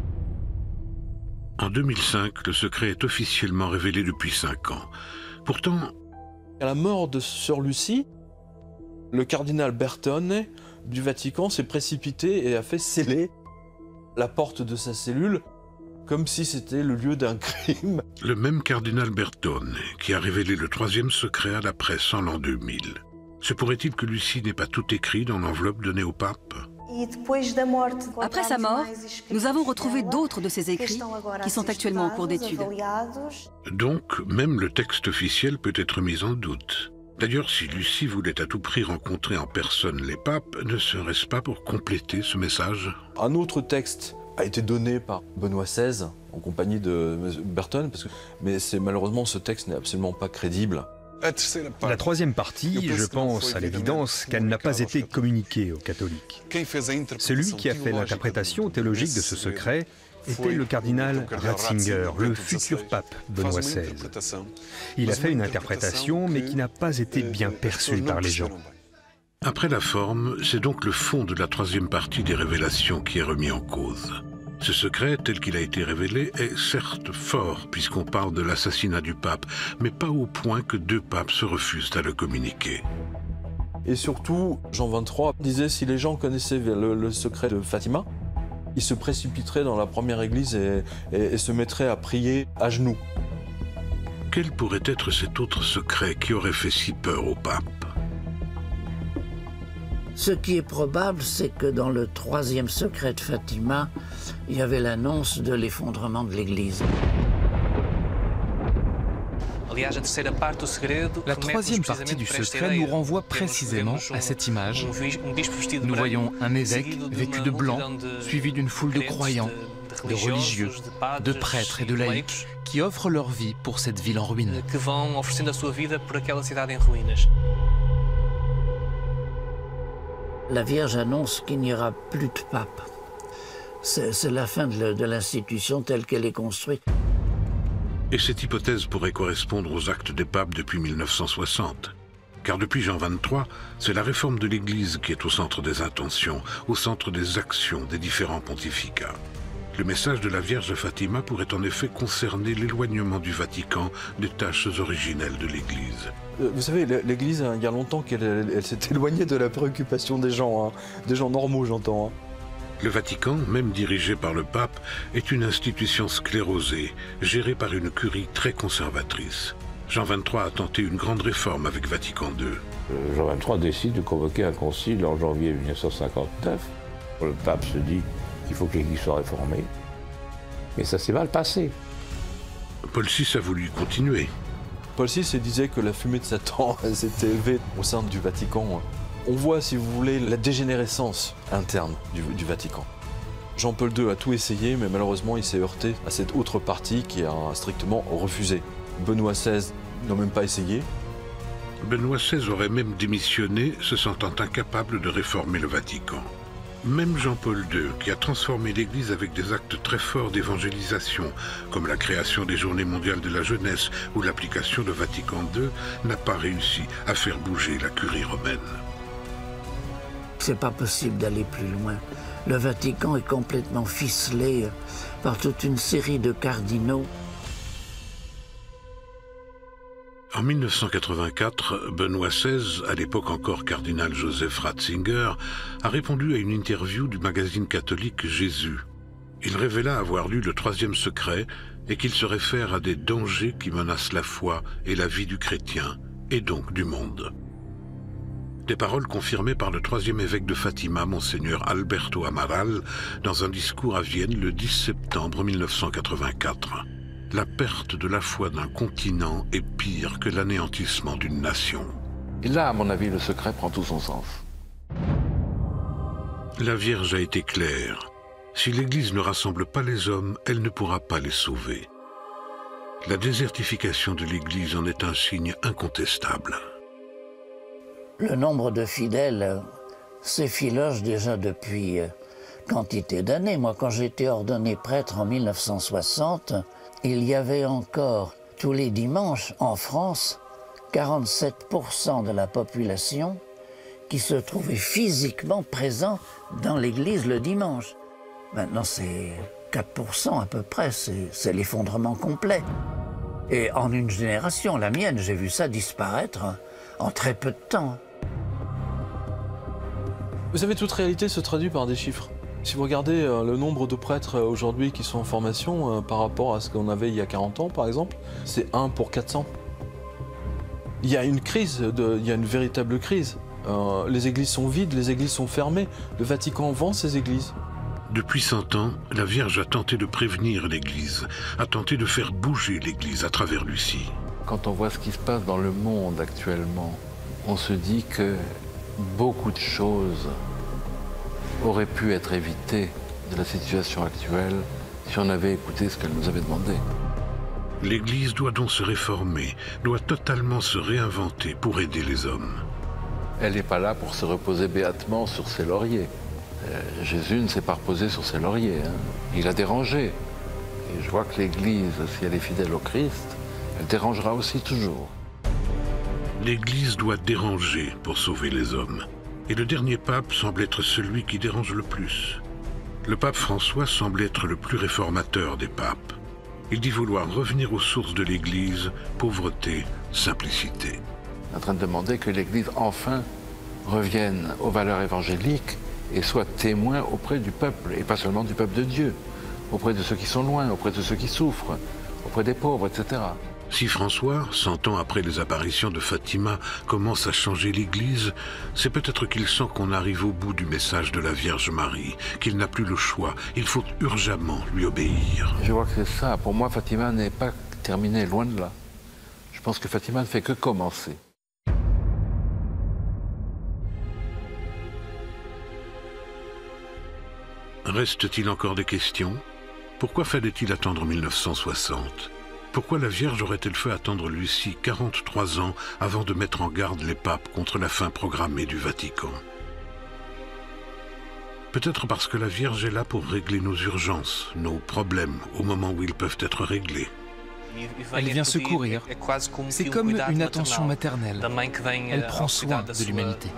En deux mille cinq, le secret est officiellement révélé depuis cinq ans. Pourtant, à la mort de Sœur Lucie, le cardinal Bertone du Vatican s'est précipité et a fait sceller la porte de sa cellule comme si c'était le lieu d'un crime. Le même cardinal Bertone qui a révélé le troisième secret à la presse en l'an deux mille. Se pourrait-il que Lucie n'ait pas tout écrit dans l'enveloppe donnée au pape? Après sa mort, nous avons retrouvé d'autres de ses écrits qui sont actuellement en cours d'étude. Donc, même le texte officiel peut être mis en doute. D'ailleurs, si Lucie voulait à tout prix rencontrer en personne les papes, ne serait-ce pas pour compléter ce message? Un autre texte a été donné par Benoît seize en compagnie de Bertone, parce que... mais malheureusement ce texte n'est absolument pas crédible. La troisième partie, je pense à l'évidence qu'elle n'a pas été communiquée aux catholiques. Celui qui a fait l'interprétation théologique de ce secret était le cardinal Ratzinger, le futur pape Benoît seize. Il a fait une interprétation, mais qui n'a pas été bien perçue par les gens. Après la forme, c'est donc le fond de la troisième partie des révélations qui est remis en cause. Ce secret, tel qu'il a été révélé, est certes fort, puisqu'on parle de l'assassinat du pape, mais pas au point que deux papes se refusent à le communiquer. Et surtout, Jean vingt-trois disait si les gens connaissaient le, le secret de Fatima, ils se précipiteraient dans la première église et, et, et se mettraient à prier à genoux. Quel pourrait être cet autre secret qui aurait fait si peur au pape? Ce qui est probable, c'est que dans le troisième secret de Fatima, il y avait l'annonce de l'effondrement de l'Église. La troisième partie du secret nous renvoie précisément à cette image. Nous voyons un évêque vêtu de blanc, suivi d'une foule de croyants, de religieux, de prêtres et de laïcs qui offrent leur vie pour cette ville en ruine. La Vierge annonce qu'il n'y aura plus de pape. C'est la fin de l'institution telle qu'elle est construite. Et cette hypothèse pourrait correspondre aux actes des papes depuis mille neuf cent soixante. Car depuis Jean vingt-trois, c'est la réforme de l'Église qui est au centre des intentions, au centre des actions des différents pontificats. Le message de la Vierge Fatima pourrait en effet concerner l'éloignement du Vatican des tâches originelles de l'Église. Vous savez, l'Église, il y a longtemps qu'elle elle, elle s'est éloignée de la préoccupation des gens, hein, des gens normaux, j'entends. Hein. Le Vatican, même dirigé par le pape, est une institution sclérosée, gérée par une curie très conservatrice. Jean vingt-trois a tenté une grande réforme avec Vatican deux. Jean vingt-trois décide de convoquer un concile en janvier mille neuf cent cinquante-neuf. Le pape se dit qu'il faut que l'Église soit réformée. Mais ça s'est mal passé. Paul six a voulu continuer. Paul six disait que la fumée de Satan s'était élevée au sein du Vatican. On voit, si vous voulez, la dégénérescence interne du, du Vatican. Jean-Paul deux a tout essayé, mais malheureusement, il s'est heurté à cette autre partie qui a strictement refusé. Benoît seize n'a même pas essayé. Benoît seize aurait même démissionné, se sentant incapable de réformer le Vatican. Même Jean-Paul deux, qui a transformé l'Église avec des actes très forts d'évangélisation, comme la création des Journées mondiales de la jeunesse ou l'application de Vatican deux, n'a pas réussi à faire bouger la curie romaine. C'est pas possible d'aller plus loin. Le Vatican est complètement ficelé par toute une série de cardinaux. En mille neuf cent quatre-vingt-quatre, Benoît seize, à l'époque encore cardinal Joseph Ratzinger, a répondu à une interview du magazine catholique Jésus. Il révéla avoir lu le troisième secret et qu'il se réfère à des dangers qui menacent la foi et la vie du chrétien, et donc du monde. Des paroles confirmées par le troisième évêque de Fatima, Monseigneur Alberto Amaral, dans un discours à Vienne le dix septembre mille neuf cent quatre-vingt-quatre. La perte de la foi d'un continent est pire que l'anéantissement d'une nation. Et là, à mon avis, le secret prend tout son sens. La Vierge a été claire. Si l'Église ne rassemble pas les hommes, elle ne pourra pas les sauver. La désertification de l'Église en est un signe incontestable. Le nombre de fidèles s'effiloche déjà depuis quantité d'années. Moi, quand j'ai été ordonné prêtre en mille neuf cent soixante, il y avait encore, tous les dimanches, en France, quarante-sept pour cent de la population qui se trouvait physiquement présent dans l'église le dimanche. Maintenant, c'est quatre pour cent à peu près, c'est l'effondrement complet. Et en une génération, la mienne, j'ai vu ça disparaître en très peu de temps. Vous savez, toute réalité se traduit par des chiffres. Si vous regardez euh, le nombre de prêtres euh, aujourd'hui qui sont en formation euh, par rapport à ce qu'on avait il y a quarante ans, par exemple, c'est un pour quatre cents. Il y a une crise, de, il y a une véritable crise. Euh, les églises sont vides, les églises sont fermées. Le Vatican vend ses églises. Depuis cent ans, la Vierge a tenté de prévenir l'Église, a tenté de faire bouger l'Église à travers Lucie. Quand on voit ce qui se passe dans le monde actuellement, on se dit que beaucoup de choses auraient pu être évitées de la situation actuelle si on avait écouté ce qu'elle nous avait demandé. L'Église doit donc se réformer, doit totalement se réinventer pour aider les hommes. Elle n'est pas là pour se reposer béatement sur ses lauriers. Euh, Jésus ne s'est pas reposé sur ses lauriers. Hein. Il a dérangé. Et je vois que l'Église, si elle est fidèle au Christ, elle dérangera aussi toujours. L'Église doit déranger pour sauver les hommes. Et le dernier pape semble être celui qui dérange le plus. Le pape François semble être le plus réformateur des papes. Il dit vouloir revenir aux sources de l'Église, pauvreté, simplicité. On est en train de demander que l'Église, enfin, revienne aux valeurs évangéliques et soit témoin auprès du peuple, et pas seulement du peuple de Dieu, auprès de ceux qui sont loin, auprès de ceux qui souffrent, auprès des pauvres, et cetera. Si François, cent ans après les apparitions de Fatima, commence à changer l'Église, c'est peut-être qu'il sent qu'on arrive au bout du message de la Vierge Marie, qu'il n'a plus le choix, il faut urgemment lui obéir. Je vois que c'est ça. Pour moi, Fatima n'est pas terminée, loin de là. Je pense que Fatima ne fait que commencer. Reste-t-il encore des questions? Pourquoi fallait-il attendre mille neuf cent soixante? Pourquoi la Vierge aurait-elle fait attendre Lucie quarante-trois ans avant de mettre en garde les papes contre la fin programmée du Vatican? Peut-être parce que la Vierge est là pour régler nos urgences, nos problèmes, au moment où ils peuvent être réglés. Elle vient secourir. C'est comme une attention maternelle. Elle prend soin de l'humanité.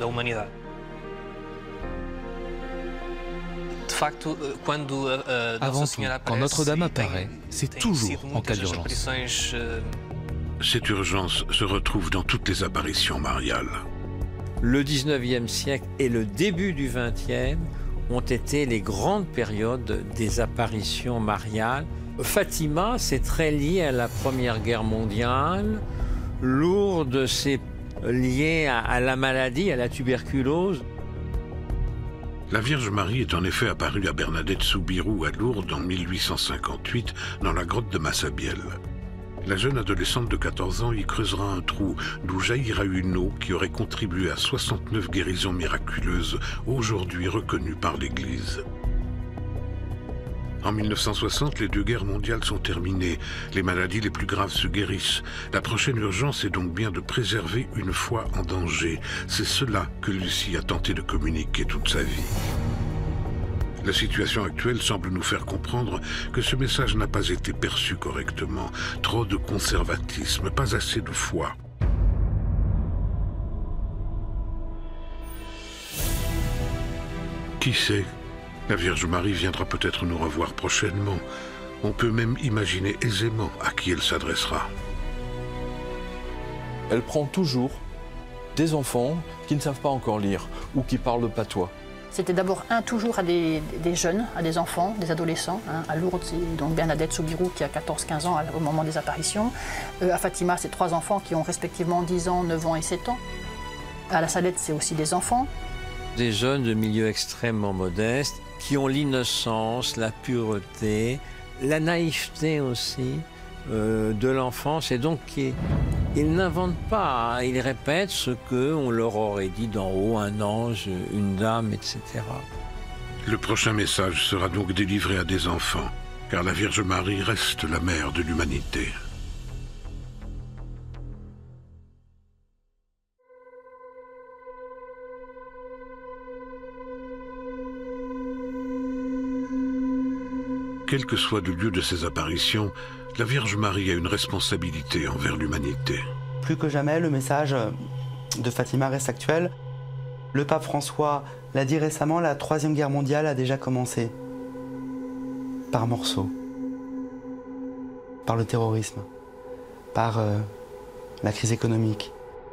Avant tout, quand Notre-Dame apparaît, c'est toujours en cas d'urgence. Cette urgence se retrouve dans toutes les apparitions mariales. Le dix-neuvième siècle et le début du vingtième ont été les grandes périodes des apparitions mariales. Fatima, c'est très lié à la Première Guerre mondiale. Lourdes, c'est lié à, à la maladie, à la tuberculose. La Vierge Marie est en effet apparue à Bernadette Soubirous à Lourdes en mille huit cent cinquante-huit dans la grotte de Massabielle. La jeune adolescente de quatorze ans y creusera un trou d'où jaillira une eau qui aurait contribué à soixante-neuf guérisons miraculeuses aujourd'hui reconnues par l'Église. En mille neuf cent soixante, les deux guerres mondiales sont terminées. Les maladies les plus graves se guérissent. La prochaine urgence est donc bien de préserver une foi en danger. C'est cela que Lucie a tenté de communiquer toute sa vie. La situation actuelle semble nous faire comprendre que ce message n'a pas été perçu correctement. Trop de conservatisme, pas assez de foi. Qui sait ? La Vierge Marie viendra peut-être nous revoir prochainement. On peut même imaginer aisément à qui elle s'adressera. Elle prend toujours des enfants qui ne savent pas encore lire ou qui parlent le patois. C'était d'abord un toujours à des, des jeunes, à des enfants, des adolescents. Hein. À Lourdes, c'est donc Bernadette Soubirous qui a quatorze quinze ans au moment des apparitions. Euh, à Fatima, c'est trois enfants qui ont respectivement dix ans, neuf ans et sept ans. À la Salette, c'est aussi des enfants. Des jeunes de milieux extrêmement modestes qui ont l'innocence, la pureté, la naïveté aussi euh, de l'enfance. Et donc, ils, ils n'inventent pas, ils répètent ce qu'on leur aurait dit d'en haut, un ange, une dame, et cetera. Le prochain message sera donc délivré à des enfants, car la Vierge Marie reste la mère de l'humanité. Quel que soit le lieu de ces apparitions, la Vierge Marie a une responsabilité envers l'humanité. Plus que jamais, le message de Fatima reste actuel. Le pape François l'a dit récemment, la Troisième Guerre mondiale a déjà commencé. Par morceaux. Par le terrorisme. Par euh, la crise économique.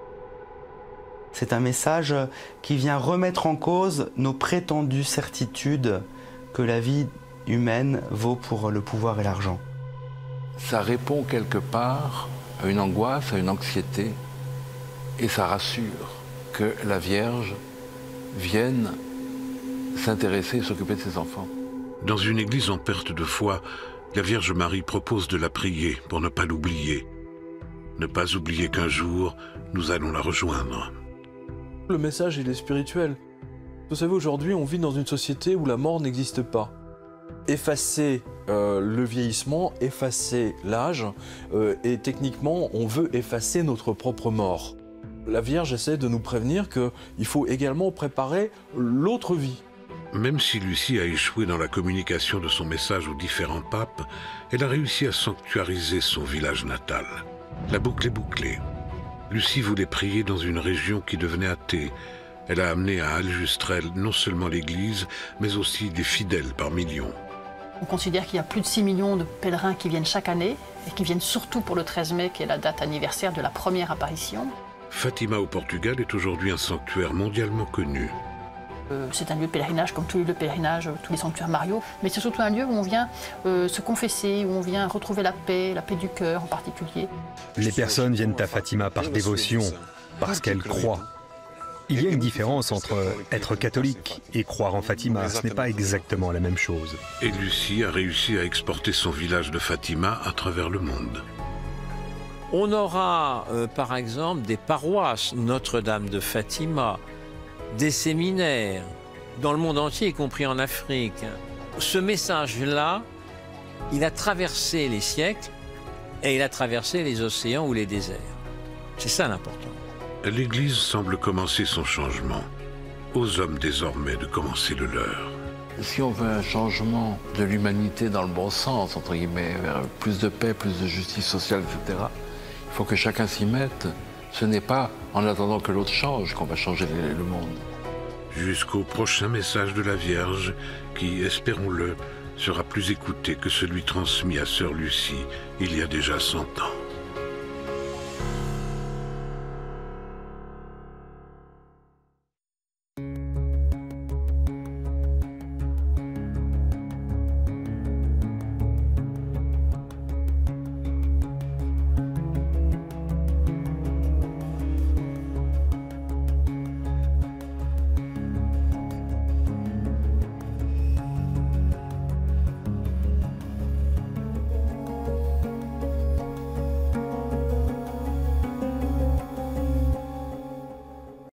C'est un message qui vient remettre en cause nos prétendues certitudes que la vie humaine vaut pour le pouvoir et l'argent. Ça répond quelque part à une angoisse, à une anxiété, et ça rassure que la Vierge vienne s'intéresser et s'occuper de ses enfants. Dans une église en perte de foi, la Vierge Marie propose de la prier pour ne pas l'oublier. Ne pas oublier qu'un jour, nous allons la rejoindre. Le message, il est spirituel. Vous savez, aujourd'hui, on vit dans une société où la mort n'existe pas. Effacer euh, le vieillissement, effacer l'âge, euh, et techniquement, on veut effacer notre propre mort. La Vierge essaie de nous prévenir qu'il faut également préparer l'autre vie. Même si Lucie a échoué dans la communication de son message aux différents papes, elle a réussi à sanctuariser son village natal. La boucle est bouclée. Lucie voulait prier dans une région qui devenait athée. Elle a amené à Aljustrel non seulement l'Église, mais aussi des fidèles par millions. On considère qu'il y a plus de six millions de pèlerins qui viennent chaque année, et qui viennent surtout pour le treize mai, qui est la date anniversaire de la première apparition. Fatima au Portugal est aujourd'hui un sanctuaire mondialement connu. Euh, c'est un lieu de pèlerinage comme tous les lieux de pèlerinage, tous les sanctuaires mariaux, mais c'est surtout un lieu où on vient euh, se confesser, où on vient retrouver la paix, la paix du cœur en particulier. Les personnes viennent à Fatima par dévotion, parce qu'elles croient. Il y a une différence entre être catholique et croire en Fatima, ce n'est pas exactement la même chose. Et Lucie a réussi à exporter son village de Fatima à travers le monde. On aura euh, par exemple des paroisses Notre-Dame de Fatima, des séminaires, dans le monde entier, y compris en Afrique. Ce message-là, il a traversé les siècles et il a traversé les océans ou les déserts. C'est ça l'important. L'Église semble commencer son changement. Aux hommes désormais de commencer le leur. Si on veut un changement de l'humanité dans le bon sens, entre guillemets, vers plus de paix, plus de justice sociale, et cetera, il faut que chacun s'y mette. Ce n'est pas en attendant que l'autre change qu'on va changer le monde. Jusqu'au prochain message de la Vierge qui, espérons-le, sera plus écouté que celui transmis à Sœur Lucie il y a déjà cent ans.